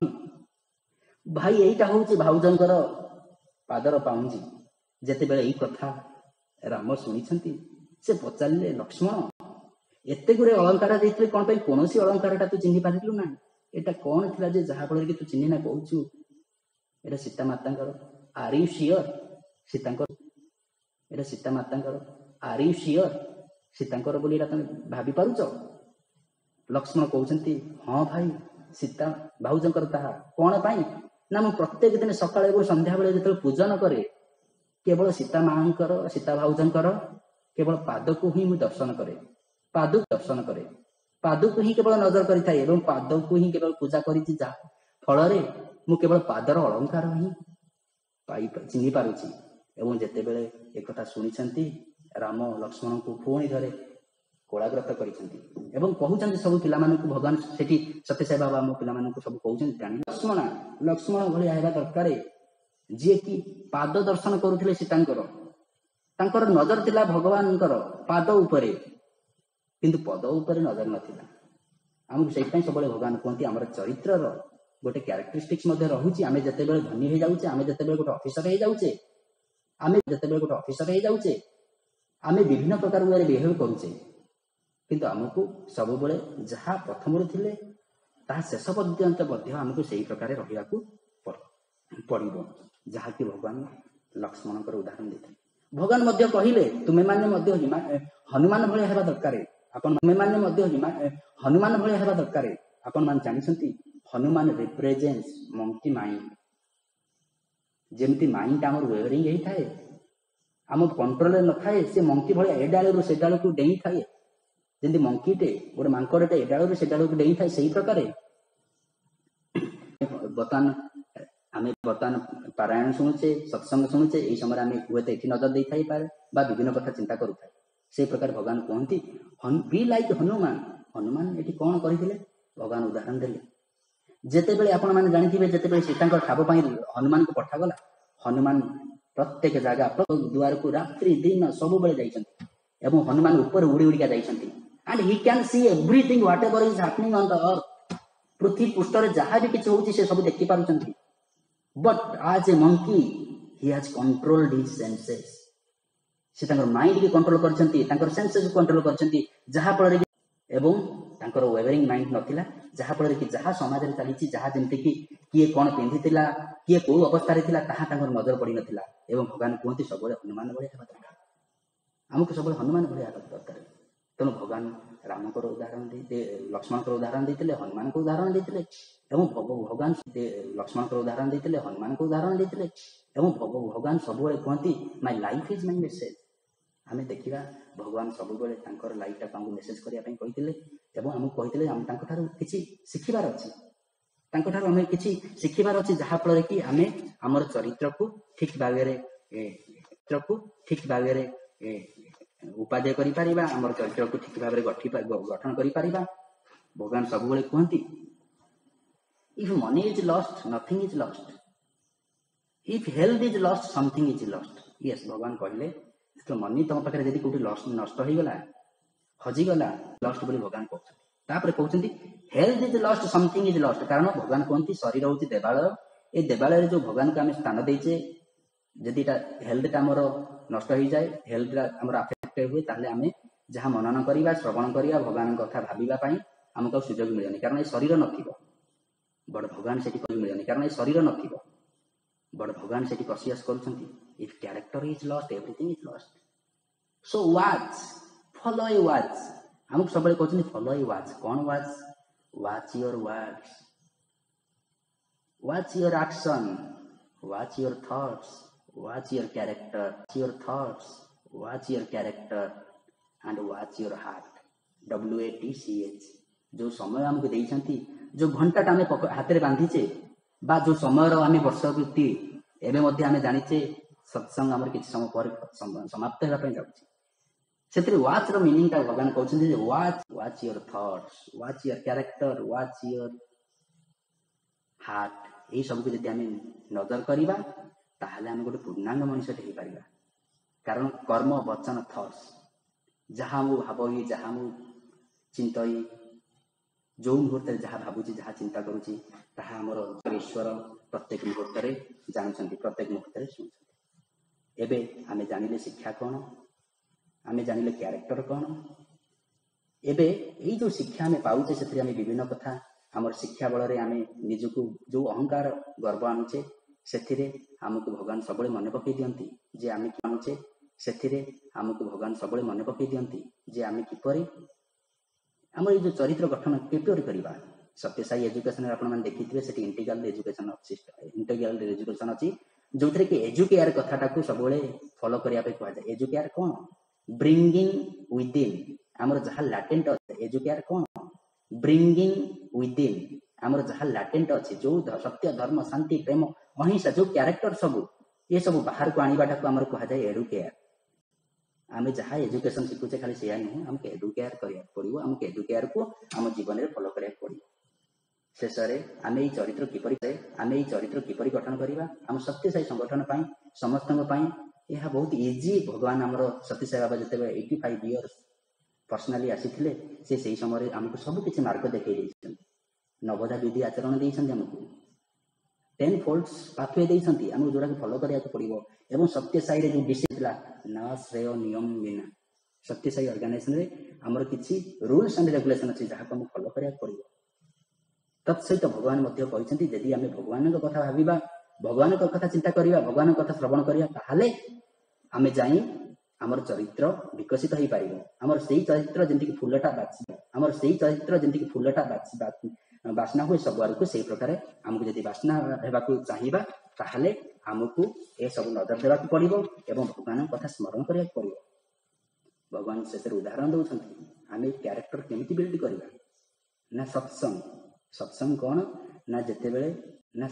भाई एटा होउची भाउजंकर पादर पाउंजी जेते बेले ई कथा राम सुनिछंती से पचारिले लक्ष्मण एते गुरे अलंकार देइतले कोन पई कोनोसी अलंकारटा तू चिन्हि पारिलु ना एटा कोन थिला जे जहा फଳରେ कि तू चिन्हि ना कहूछु एटा सीता मातांकर आर यू श्योर सीतांकर एटा सीता मातांकर आर यू श्योर सीतांकर बोली एटा तमे भाबी पारुछ लक्ष्मण कहउछंती हां भाई सीता भाउजंकर ताहा कोन पई ना मु प्रत्येक दिन सकाळ एवं संध्या बेले जेते पूजन करे केवल सीता मांकर सीता भाउजंकर केवल पाद को ही मु दर्शन करे पाद दर्शन करे पाद को ही केवल नजर करि थाए एवं पाद को ही केवल पूजा करिछि जा फल रे मु केवल पादर अलंकार ही पाई चिन्हि पारुछि एवं जेते बेले एक कथा सुनिछंती राम लक्ष्मण को पुणी धरे कोलाग्रत करिछंती एवं कहउछंती सब पिला मानकु भगवान सेठी सत्यसाई बाबा मो पिला मानकु सब कहउछंती जानि लक्ष्मण भलिया हेबा दरकार जे कि पाद दर्शन करुथिले सीतांकर तांकर नजर थिला भगवानकर पाद उपरे किंतु पद उपरे नजर नथिला हमकु सेहि पई सबले भगवान कहंती हमर चरित्रर गोटे क्यारेक्टरिस्टिक्स मध्ये रहुची आमे जते बेले धनी हे जाउचे आमे जते बेले गोटे ऑफिसर हे जाउचे आमे जते बेले गोटे ऑफिसर हे जाउचे आमे विभिन्न प्रकार वे बिहेव करूचे किंतु हमकु सब बेले जहा प्रथम रे थिले ता शेष पर्यंत मध्ये हमकु सेही प्रकार रहिया को पड़िबो जहा कि भगवान लक्ष्मण कर उदाहरण देते भगवान मध्य कहिले तुमे माने मध्य हनुमान भले हेबा दरकार आपण तुमे माने मध्य हनुमान भले हेबा दरकार आपण मान जानिसंती हनुमान रिप्रेजेंट्स मंकी माइंड जेमती माइंड हमर वेयरिंग हेई थाए हम कंट्रोल न थाए से मंकी भले ए डाले रो से डाले को डेई थाए जेंती मंकी टे गोटे मांकड़टे ए डाले रो से डाले को डेई थाए सही प्रकार बर्तमान पारायण शुणुचे सत्संग शुणुचे यही समय आम हुए तो ये नजर दे थाई पारे बा विभिन्न कथा चिंता करू थाए से प्रकार भगवान कहती बी लाइक हनुमान हनुमान ये कौन करते भगवान उदाहरण देले जेते बेले आपण माने जानिथिबे जेते बेले सीतांकर ठाब पई हनुमान को पठागला हनुमान प्रत्येक जगह प्रत्येक द्वार को रात्रि दिन सब बेले जाइछंती एवं हनुमान ऊपर उड़ी उड़िका जाइछंती and he can see everything whatever is happening on the earth पृथ्वी पृष्ठ रे जहां भी किछ होउची से सब देखि पारुछंती बट as a monkey he has controlled his senses से माइंड की कंट्रोल कर सेंसेस को कंट्रोल कर जहाँ फल एवं तांकर वेवरिंग माइंड नथिला जहाँ फल कि जहाँ समाज में चली जहाँ जमती कि किए कौन पिंधि किए कौ अवस्था ताहा नजर पड़ नाला एवं भगवान कहते सब हनुमान भाया हेबा दरकार आमको सब हनुमान भाया हेबा दरकार तेणु भगवान रामकर उदाहरण लक्ष्मण उदाहरण देते हनुमान को उदाहरण देते भगवान लक्ष्मण उदाहरण देते हनुमान को उदाहरण देते भगवान सब कहती my life is my message आम देखा भगवान सब लाइफ टाक मेसेज करने कहते आमको कहते किसी शिखबार अच्छी आम कि शिखबार अच्छी जहाँफल कि आम आमर चरित्र को ठीक भाव उपादेय करिपारिबा आमर चरित्र को ठीक भाव गठन करिपारिबा भगवान सब कहती if money is lost nothing is lost if health is lost something is lost yes भगवान कहले तो मनी तुम पाखे जब कौटी नष्ट हो गला हजिगला लस्ट बोली भगवान कहते health is lost something is lost कारण भगवान कहते शरीर हूँ देवालय ये देवालय जो भगवान को आम स्थान देचे जदि हेल्थ आमर नष्ट हो जाए हेल्थ आमर अफेक्ट हुए ताहले आम जहाँ मनन करवा श्रवण करवा भगवान कथा भावाई आमको सुजोग मिलनी कारण ये शरीर नथिबो बड़ भगवान से मिलनी कारण ये शरीर नथिबो बड़ भगवान से कसियस करुछंती if character is lost everything is lost so watch follow a watch हमको सब कहते फॉलो ए वाच कौन watch your words watch your action watch your thoughts watch your character and watch your heart WATCH जो समय हमको देइछंती जो घंटा आम हाथ में बांधीचे बा जो समय आम वर्ष व्यक्ति एवं आम जानीचे सत्संग आम किसी समय पर समाप्त होगापी जाऊँगी से वाच मीनिंग भगवान कहते watch your thoughts watch your character watch your heart यही सबको जब आम नजर करवा ताहले आम गोटे पूर्णांग मनुष्य हो पार कारण कर्म वचन थॉट्स जहाँ मु भावी जहाँ मु चिंतई जो मुहूर्त जहाँ भावुची जहाँ चिंता करुची ताहा आमर ईश्वर प्रत्येक मुहूर्त जानते प्रत्येक मुहूर्त शुणुं एबे आमे जानिले शिक्षा कौन आमे जानिले कैरेक्टर कौन एबे यही जो शिक्षा आमे पाउचे से आमे विभिन्न कथा आमर शिक्षा बल आमे निजको जो अहंकार गर्व आणुचे से आमको भगवान सब मन पकई दियंती जे आमे आणुचे से आमको भगवान सब मन पकई दियंती जे आमे किपरि आमर जो चरित्र गठन किपरि करबा सत्यसाई एजुकेशन आप देखिए से इंटीग्राल एजुकेशन अच्छी जो थे कि एजुकेयर कथा को सब फॉलो करने कहुए एजुकेयर कौन ब्रिंगिंग विदिन आमर जहाँ लाटेंट अच्छे एजुकेयर कौन ब्रिंगिंग विदिन आमर जहाँ लाटेंट अच्छे जो सत्य धर्म शांति प्रेम अहिंसा जो कैरेक्टर सब ये सब बाहर को आने को आमर कहुए एडुकेयर आम जहाँ एजुकेशन शिखुचे खाली से नुह आमको एडुकेयर करा पड़ो आमको एडुकेयर को आम जीवन में फॉलो करा पड़ो शेष में आम चरित्र किपरि गठन करवा आम सत्यसाई संगठन समस्त यह बहुत इजी भगवान आमर सत्यसाई बाबा जिते 85 इयर्स पर्सनाली आसी से समय आमको सबकि मार्ग देखते नवधा विधि आचरण देते आमको 10 फोल्ड्स पाथवे देते आमको जोड़ा फॉलो करा पड़ो एवं सत्यसाई जो डिसीजन न श्रेय नियम बिना सत्यसाई ऑर्गेनाइजेशन आमर किसी रूल्स एंड रेगुलेशन अच्छी जहाँ को फॉलो करा पड़ो तत्सहित भगवान कहते यदि आम भगवान कथा भाविबा भगवान कथा चिंता करवा भगवान कथा श्रवण करवा ताहले आम जाई आमर चरित्र विकसित हो पार आमर से चरित्र जमीक फूलटा बाची आमर से चरित्र जमीक फूलटा बास्ना हुए सब आड़ को से प्रकार आमको जब बास्ना होगा चाहिए ताहले आमको ये सब नजर देवाक पड़ो एवं भगवान कथा स्मरण करा पड़ो भगवान शेष उदाहरण दौरान आम कैरेक्टर केमिति बिल्ड करवा ना सत्संग सत्संग कौन ना जिते ना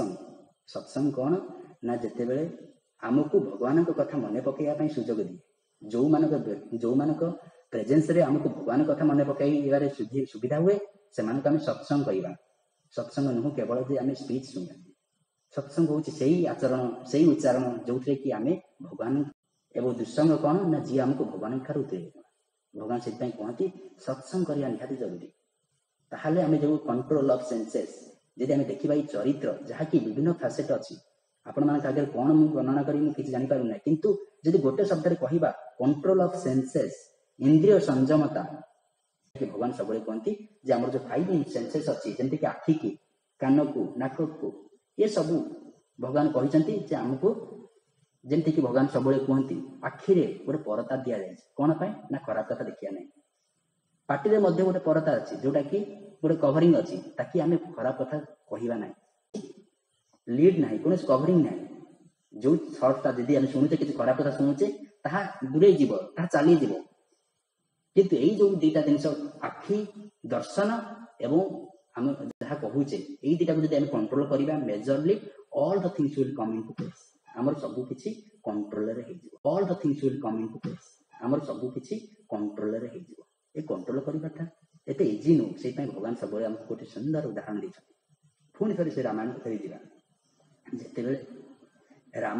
सत्संग कौन ना जिते आमको भगवान कथा मन पकड़ा सुजोग दिए जो मान प्रेजेंस रे आमको भगवान कथा मन पकड़ सुविधा हुए से आम सत्संग करवा सत्संग नुह केवल जे आम स्पीच शुणा सत्संग हूँ से आचरण से उच्चारण जो थे कि आम भगवान एवं दुस्संग कौन ना जी आमको भगवान ठार भगवान से कहती सत्संग करने निहाती जरूरी ताहले आम जो कंट्रोल ऑफ सेंसेस यदि आम देखा चरित्र जहाँकि विभिन्न फैसेट अच्छी आपण मान आगे कौन मुझे वर्णना करी मुझे जानी पारना किंतु ଯଦି ଗୋଟେ ଶବ୍ଦରେ କହିବା କଣ୍ଟ୍ରୋଲ ଅଫ ସେନ୍ସେସ୍, ଇନ୍ଦ୍ରିୟ ସଂଯମତା, ଭଗବାନ ସବୁବେଳେ କୁହନ୍ତି ଯେ ଆମର ଯୋଉ 5 ସେନ୍ସେସ୍ ଅଛି, ଯେମିତିକି ଆଖିକି, କାନକୁ, ନାକକୁ, ଏ ସବୁ ଭଗବାନ କହିଛନ୍ତି ଯେ ଆମକୁ, ଯେମିତିକି ଭଗବାନ ସବୁବେଳେ କୁହନ୍ତି ଆଖିରେ ଗୋଟେ ପରଦା ଦିଆଯାଇଛି, କଣ ପାଇଁ ନା ଖରାପ କଥା ଦେଖିବା ନାହିଁ। ପାଟିରେ ମଧ୍ୟ ଗୋଟେ ପରଦା ଅଛି, ଯୋଉଟା କି ଗୋଟେ କଭରିଂ ଅଛି, ତାକି ଆମେ ଖରାପ କଥା କହିବା ନାହିଁ। ଲିଡ୍ ନାହିଁ, କୌଣସି କଭରିଂ ନାହିଁ। ଯୋଉ ଥଟ୍ଟା ଯଦି ଆମେ ଶୁଣୁଛେ, କିଛି ଖରାପ କଥା ଶୁଣୁଛେ, ତାହା ଦୂରେଇ ଯିବ, ତାହା ଚାଲିଯିବ। କିନ୍ତୁ ଏଇ ଯୋଉ ଦିଟା ଜିନିଷ, ଆଖି ଦର୍ଶନ ଏବଂ ଆମେ ଯାହା କହୁଛେ, ଏଇ ଦିଟାକୁ ଯଦି ଆମେ କଣ୍ଟ୍ରୋଲ କରିବା, majorly all the things will come in to place. ଆମର ସବୁ କିଛି କଣ୍ଟ୍ରୋଲରେ ହେଇଯିବ। All the things will come in to place. ଆମର ସବୁ କିଛି କଣ୍ଟ୍ରୋଲରେ ହେଇଯିବ। ଏ କଣ୍ଟ୍ରୋଲ କରିବାଟା ଏତେ ଇଜି ନୁହଁ। ସେଇପାଇଁ ଭଗବାନ ସବୁବେଳେ ଆମକୁ ଗୋଟେ ସୁନ୍ଦର ଉଦାହରଣ ଦେଇଛନ୍ତି। ପୁଣି ଥରେ ସେ ରାମାୟଣକୁ ଫେରିଯିବା। ଯେତେବେଳେ ରାମ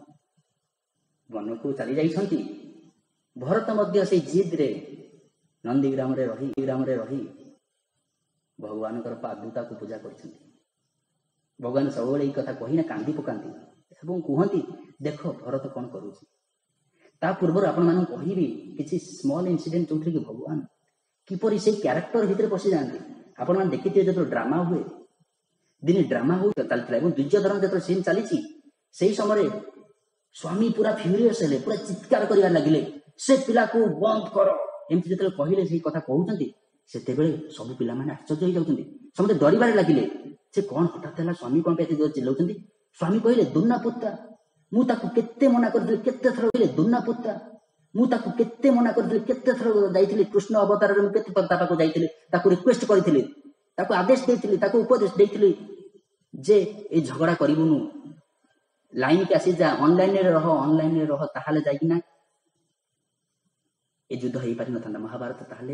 ବନକୁ ଚାଲି ଯାଇଛନ୍ତି, ଭରତ ମଧ୍ୟ ସେଇ ଜିଦରେ ନନ୍ଦୀଗ୍ରାମରେ ରହି ଭଗବାନଙ୍କର ପାଦୁକାକୁ ପୂଜା କରିଛନ୍ତି। ଭଗବାନ ସବୁବେଳେ ଏଇ କଥା କହିନା କାନ୍ଦି ପକାନ୍ତି ଏବଂ କୁହନ୍ତି, ଦେଖ ଭରତ କଣ କରୁଛି। ତା ପୂର୍ବରୁ ଆପଣମାନଙ୍କୁ କହିବି କିଛି ସ୍ମଲ୍ ଇନସିଡେଣ୍ଟ, ଯୋଉଥିରେ କି ଭଗବାନ କିପରି ସେଇ କ୍ୟାରେକ୍ଟର ଭିତରେ ପଶିଯାଆନ୍ତି। ଆପଣମାନେ ଦେଖିଥିବେ ଯେତେବେଳେ ଡ୍ରାମା ହୁଏ, ଦିନେ ଡ୍ରାମା ଚାଲିଥିଲା ଏବଂ ଦୁର୍ଯ୍ୟୋଧନ ଯେତେବେଳେ ସିନ୍ ଚାଲିଛି, ସେଇ ସମୟରେ ସ୍ୱାମୀ ପୁରା ଫ୍ୟୁରିୟସ୍ ହେଲେ, ପୁରା ଚିତ୍କାର କରିବାର ଲାଗିଲେ, ସେ ପିଲାକୁ ବନ୍ଦ କର। ଏମିତି ଯେତେବେଳେ କହିଲେ, ସେଇ କଥା କହୁଛନ୍ତି, ସେତେବେଳେ ସବୁ ପିଲାମାନେ ଆଶ୍ଚର୍ଯ୍ୟ ହେଇଯାଉଛନ୍ତି। ସମସ୍ତେ ଡରିବାରେ ଲାଗିଲେ, ସେ କଣ ହଠାତ୍ ହେଲା, ସ୍ୱାମୀ କଣ ପାଇଁ ଏତେ ଜୋର ଚିଲ୍ଲାଉଛନ୍ତି। ସ୍ୱାମୀ କହିଲେ, ଦୁନା ପୁତ୍ତା, ମୁଁ ତାକୁ କେତେ ମନା କରିଥିଲି, କେତେ ଥର କହିଲେ, ଦୁନା ପୁତ୍ତା, ମୁଁ ତାକୁ କେତେ ମନା କରିଥିଲି, କେତେ ଥର ଯାଇଥିଲି କୃଷ୍ଣ ଅବତାରରେ, ମୁଁ କେତେ ତା ପାଖକୁ ଯାଇଥିଲି, ତାକୁ ରିକ୍ୱେଷ୍ଟ କରିଥିଲି, ତାକୁ ଆଦେଶ ଦେଇଥିଲି, ତାକୁ ଉପଦେଶ ଦେଇଥିଲି ଯେ ଏ ଝଗଡା କରିବୁନୁ, ଲାଇନକି ଆସିଯା, ଅନଲାଇନରେ ରହ, ତାହେଲେ ଯାଇକିନା ଏ ଯୁଦ୍ଧ ହେଇପାରିନଥାନ୍ତା। ମହାଭାରତ ତାହେଲେ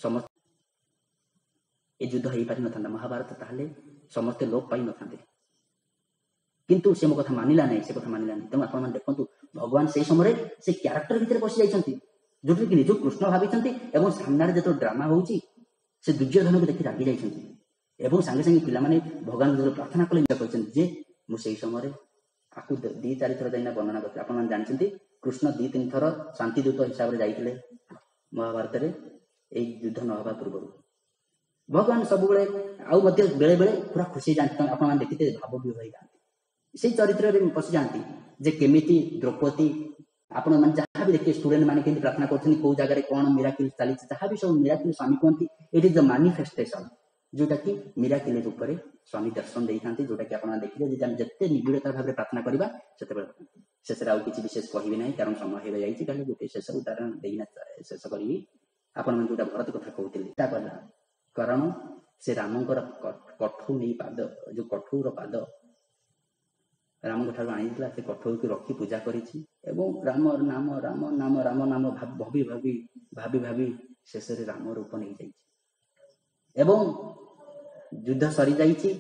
ସମସ୍ତେ ଲୋପ ପାଇନଥାନ୍ତେ। କିନ୍ତୁ ସେ ମୋ କଥା ମାନିଲା ନାହିଁ, ତେଣୁ ଆପଣମାନେ ଦେଖନ୍ତୁ, ଭଗବାନ ସେଇ ସମୟରେ ସେ କ୍ୟାରେକ୍ଟର ଭିତରେ ପଶି ଯାଇଛନ୍ତି, ଯୋଉଥିରେ କି ନିଜକୁ କୃଷ୍ଣ ଭାବିଛନ୍ତି ଏବଂ ସାମ୍ନାରେ ଯେତେବେଳେ ଡ୍ରାମା ହଉଛି, ସେ ଦୁର୍ଯ୍ୟୋଧନକୁ ଦେଖି ରାଗି ଯାଇଛନ୍ତି ଏବଂ ସାଙ୍ଗେ ସାଙ୍ଗେ ପିଲାମାନେ ଭଗବାନ ଯେତେବେଳେ ପ୍ରାର୍ଥନା କଲେ, କହିଛନ୍ତି ଯେ ମୁଁ ସେଇ ସମୟରେ ଆକୁ 2-4 ଥର ଯାଇନା ବର୍ଣ୍ଣନା କରିଥିଲି। ଆପଣମାନେ ଜାଣିଛନ୍ତି, କୃଷ୍ଣ 2-3 ଥର ଶାନ୍ତିଦୂତ ହିସାବରେ ଯାଇଥିଲେ ମହାଭାରତରେ, ଏଇ ଯୁଦ୍ଧ ନ ହେବା ପୂର୍ବରୁ। ଭଗବାନ ସବୁବେଳେ ଆଉ ମଧ୍ୟ ବେଳେ ବେଳେ ପୁରା ଖୁସି ହେଇଯାନ୍ତି। ଆପଣମାନେ ଦେଖିଥିବେ, ଭାବବିହ୍ୱଳ ହେଇଯାନ୍ତି, ସେଇ ଚରିତ୍ରରେ ପଶିଯାଆନ୍ତି ଯେ କେମିତି ଦ୍ରୌପଦୀ, ଆପଣମାନେ ଯାହା ବି ଦେଖିବେ, ଷ୍ଟୁଡେଣ୍ଟ ମାନେ କେମିତି ପ୍ରାର୍ଥନା କରୁଛନ୍ତି, କୋଉ ଜାଗାରେ କଣ ମିରାକିଲ୍ ଚାଲିଛି, ଯାହା ବି ସବୁ ମିରାକିଲ୍ ସ୍ୱାମୀ କୁହନ୍ତି, ଇଟ୍ ଇଜ ଦ ମାନିଫେଷ୍ଟେସନ, ଯୋଉଟା କି ମିରାକିଲ୍ ରୂପରେ ସ୍ୱାମୀ ଦର୍ଶନ ଦେଇଥାନ୍ତି। ଯୋଉଟା କି ଆପଣ ଦେଖିବେ, ଯଦି ଆମେ ଯେତେ ନିବିଡ଼ତା ଭାବରେ ପ୍ରାର୍ଥନା କରିବା, ସେତେବେଳେ ଶେଷରେ ଆଉ କିଛି ବିଶେଷ କହିବି ନାହିଁ, କାରଣ ସମୟ ହେଇଯାଇଛି। କାରଣ ଗୋଟେ ଶେଷ ଉଦାହରଣ ଦେଇନା ଶେଷ କରିବି। ଆପଣମାନେ ଯୋଉଟା ଭରତ କଥା କହୁଥିଲି, ତା କଲା କାରଣ ସେ ରାମଙ୍କର କଠୋର ପାଦ ରାମଙ୍କ ଠାରୁ ଆଣିଥିଲା, ସେ କଠୋରକୁ ରଖି ପୂଜା କରିଛି ଏବଂ ରାମ ନାମ ଭାବି ଶେଷରେ ରାମ ରୂପ ନେଇଯାଇଛି ଏବଂ ଯୁଦ୍ଧ ସରିଯାଇଛି,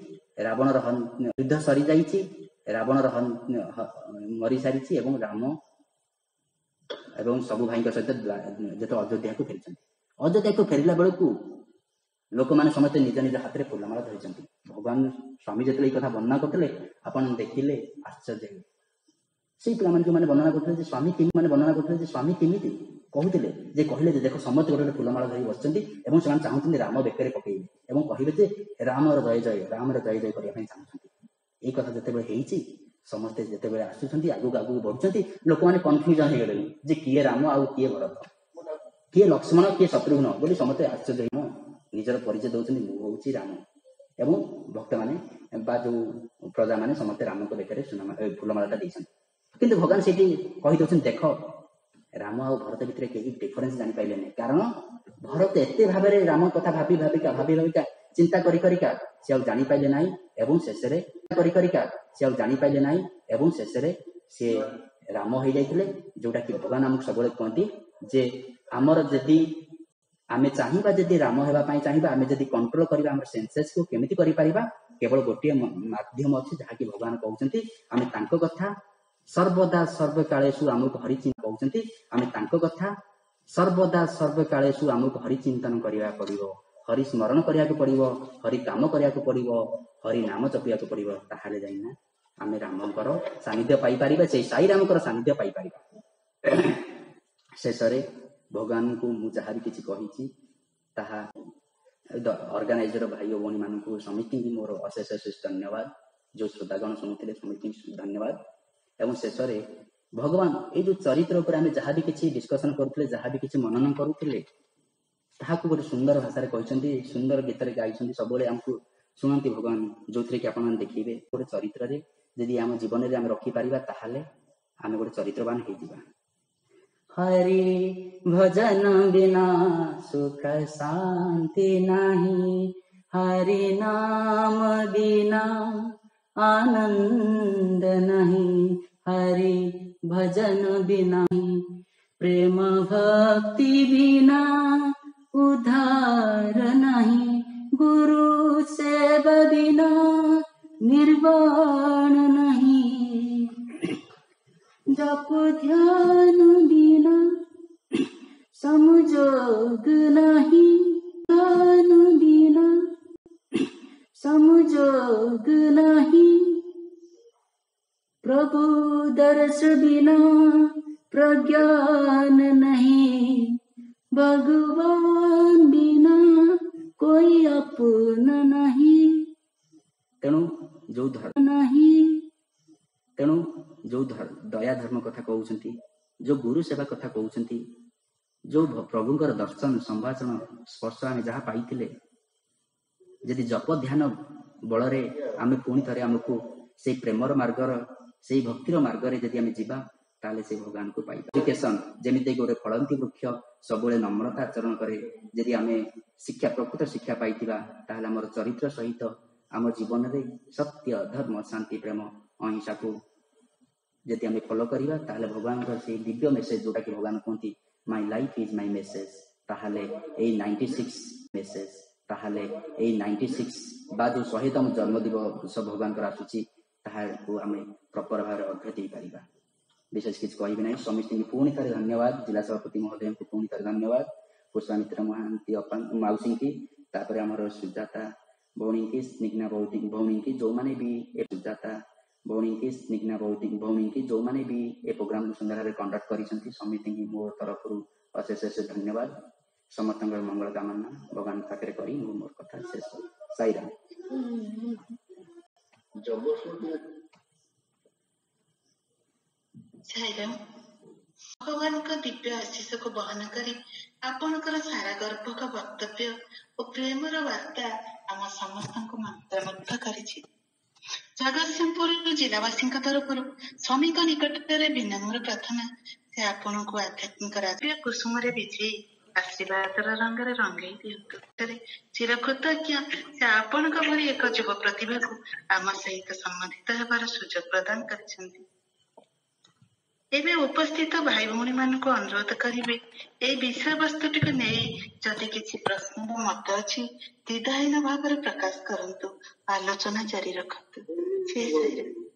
ରାବଣର ମରିସାରିଛି ଏବଂ ରାମ ଏବଂ ସବୁ ଭାଇଙ୍କ ସହିତ ଯେତେ ଅଯୋଧ୍ୟାକୁ ଫେରିଛନ୍ତି। ଅଯୋଧ୍ୟାକୁ ଫେରିଲା ବେଳକୁ ଲୋକମାନେ ସମସ୍ତେ ନିଜ ନିଜ ହାତରେ ଫୁଲମାଳ ଧରିଛନ୍ତି। ଭଗବାନ ସ୍ୱାମୀ ଯେତେବେଳେ ଏଇ କଥା ବର୍ଣ୍ଣନା କରୁଥିଲେ, ଆପଣ ଦେଖିଲେ ଆଶ୍ଚର୍ଯ୍ୟ ହେଲେ। ସେଇ ପିଲାମାନେ ଯୋଉମାନେ ବର୍ଣ୍ଣନା କରୁଥିଲେ ଯେ ସ୍ୱାମୀ କେମିତି କହୁଥିଲେ, ଯେ କହିଲେ ଯେ ଦେଖ, ସମସ୍ତେ ଗୋଟେ ଫୁଲମାଳ ଧରି ବସିଛନ୍ତି ଏବଂ ସେମାନେ ଚାହୁଁଛନ୍ତି ରାମ ବେକରେ ପକେଇବେ ଏବଂ କହିବେ ଯେ ରାମର ଜୟ ଜୟ କରିବା ପାଇଁ ଚାହୁଁଛନ୍ତି। ଏଇ କଥା ଯେତେବେଳେ ହେଇଛି, ସମସ୍ତେ ଯେତେବେଳେ ଆସୁଛନ୍ତି, ଆଗକୁ ବଢୁଛନ୍ତି, ଲୋକମାନେ କନଫ୍ୟୁଜନ ହେଇଗଲେଣି ଯେ କିଏ ରାମ ଆଉ କିଏ ଭରତ, କିଏ ଲକ୍ଷ୍ମଣ, କିଏ ଶତ୍ରୁଘ୍ନ ବୋଲି ସମସ୍ତେ ଆଶ୍ଚର୍ଯ୍ୟ ହେଇ ନିଜର ପରିଚୟ ଦଉଛନ୍ତି, ମୁଁ ହଉଛି ରାମ। ଏବଂ ଭକ୍ତମାନେ ବା ଯୋଉ ପ୍ରଜାମାନେ ସମସ୍ତେ ରାମଙ୍କ ବେକରେ ଫୁଲମାଳାଟା ଦେଇଛନ୍ତି। କିନ୍ତୁ ଭଗବାନ ସେଇଠି କହିଦଉଛନ୍ତି, ଦେଖ, ରାମ ଆଉ ଭରତ ଭିତରେ କେହି ଡିଫରେନ୍ସ ଜାଣିପାରିଲେ ନାହିଁ, କାରଣ ଭରତ ଏତେ ଭାବରେ ରାମ କଥା ଭାବିକା ଚିନ୍ତା କରିକା ସେ ଆଉ ଜାଣିପାରିଲେ ନାହିଁ ଏବଂ ଶେଷରେ ସେ ରାମ ହେଇଯାଇଥିଲେ। ଯୋଉଟା କି ଭଗବାନ ଆମକୁ ସବୁବେଳେ କୁହନ୍ତି ଯେ ଆମର ଯଦି ଆମେ ଚାହିଁବା, ଯଦି ରାମ ହେବା ପାଇଁ ଚାହିଁବା, ଆମେ ଯଦି କଣ୍ଟ୍ରୋଲ କରିବା ଆମର ସେନ୍ସେସକୁ, କେମିତି କରିପାରିବା? କେବଳ ଗୋଟିଏ ମାଧ୍ୟମ ଅଛି, ଯାହାକି ଭଗବାନ କହୁଛନ୍ତି, ଆମେ ତାଙ୍କ କଥା ସର୍ବଦା ସର୍ବକାଳେଷୁ ଆମକୁ ହରିଚିନ୍ତନ କହୁଛନ୍ତି, ଆମେ ତାଙ୍କ କଥା ସର୍ବଦା ସର୍ବକାଳେଷୁ ଆମକୁ ହରିଚିନ୍ତନ କରିବାକୁ ପଡିବ, ହରି ସ୍ମରଣ କରିବାକୁ ପଡିବ, ହରି କାମ କରିବାକୁ ପଡିବ, ହରି ନାମ ଜପିବାକୁ ପଡିବ। ତାହେଲେ ଯାଇନା ଆମେ ରାମଙ୍କର ସାନ୍ନିଧ୍ୟ ପାଇପାରିବା, ସେଇ ସାଇ ରାମଙ୍କର ସାନ୍ନିଧ୍ୟ ପାଇପାରିବା। शेषरे भगवान को मु जहाँ भी किसी कही ताहा ऑर्गेनाइजर भाई भौणी मान समिति मोर अशेष अशेष धन्यवाद। जो श्रोतागण शुणुते समिति धन्यवाद। एवं शेषरे भगवान ये जो चरित्र उपर आम जहाँ भी किसी डिस्कसन करुले जहाँ भी किसी मनन करुले ताहाकू गोटे सुंदर भाषा कहते सुंदर गीत गाई सब आमको शुणती भगवान जो थे कि आप देखिए गोटे चरित्र यदि आम जीवन में आम रखिपर ताहले आम गोटे चरित्रवान हो। हरि भजन बिना सुख शांति नहीं, हरि नाम बिना आनंद नहीं, हरि भजन बिना प्रेम भक्ति बिना उद्धार नहीं, गुरु सेवा बिना निर्वाण नहीं, जप ध्यान बिना समझोग नहीं, ध्यान बिना समझोग नहीं, प्रभु दर्श बिना प्रज्ञान नहीं, भगवान बिना कोई अपना नहीं। तेणु जो धर्म नहीं, तेणु जो दया धर्म कथा कहउछंती, जो गुरु सेवा कथा कहउछंती, जो प्रभुंकर दर्शन संभाषण स्पर्श आम जहाँ पाइथिले यदि जप ध्यान बलरे आम पुणी थे आमको से प्रेमर मार्गर से भक्तिर मार्गर यदि आम जीवा ताले से भगवान को पाइबा। एजुकेशन जमिति गोटे फलंती वृक्ष सब नम्रता आचरण करे यदि आम शिक्षा प्रकृत शिक्षा पाइथिबा ताले हमर चरित्र सहित आम जीवन में सत्य धर्म शांति प्रेम अहिंसा को यदि आम फॉलो करिबा ताले भगवान का से दिव्य मेसेज जोटा कि भगवान कहती my life is my message ताहले ए 96 मेसेज ताहले ए 96 बा जो 100तम जन्म दिवस भगवान का आसुची ताहाको आम प्रॉपर भाव अर्घ्य दे पारिबा। विशेष किसी कहबी ना। समिति पुणी थे धन्यवाद। जिला सभापति महोदय को पुणी थे धन्यवाद। पुष्पामित्र महांती मौसी की तापर आमर सुजाता भौणी की स्निग्धा भौणी की जो माने भी सुजाता भौणी की स्निग्धा भौणी की जो माने भी ए प्रोग्राम सुंदर भाव कंडक्ट करिसेंती समिति की मोर तरफ अशेष अशेष धन्यवाद। समस्त मंगल कामना भगवान पाखे करी मोर कथा शेष। साईराम। साईराम। भगवान का दिव्य आशीष को बहन करी आपणकर सारा गर्भक वक्तव्य और प्रेमर वार्ता आम समस्त मंत्रमुग्ध करिछि। जगतसिंहपुर जिलावासी तरफ स्वामी निकट में विनम्र प्रार्थना से आपण को आध्यात्मिक राष्ट्रीय कुसुम विजयी आशीर्वाद रंग रंगई दिंतु। चिरकृतज्ञ से आपण भली एक युव प्रतिभा को आम सहित संबंधित होबार सुजोग प्रदान करछन्ति। एबे उपस्थित भाई भौणी मान को अनुरोध करिवे ए विषय वस्तुटी को नहीं जदि किसी प्रश्न मत अच्छी द्विधाहीन भाव प्रकाश करंतु, आलोचना जारी रखंतु।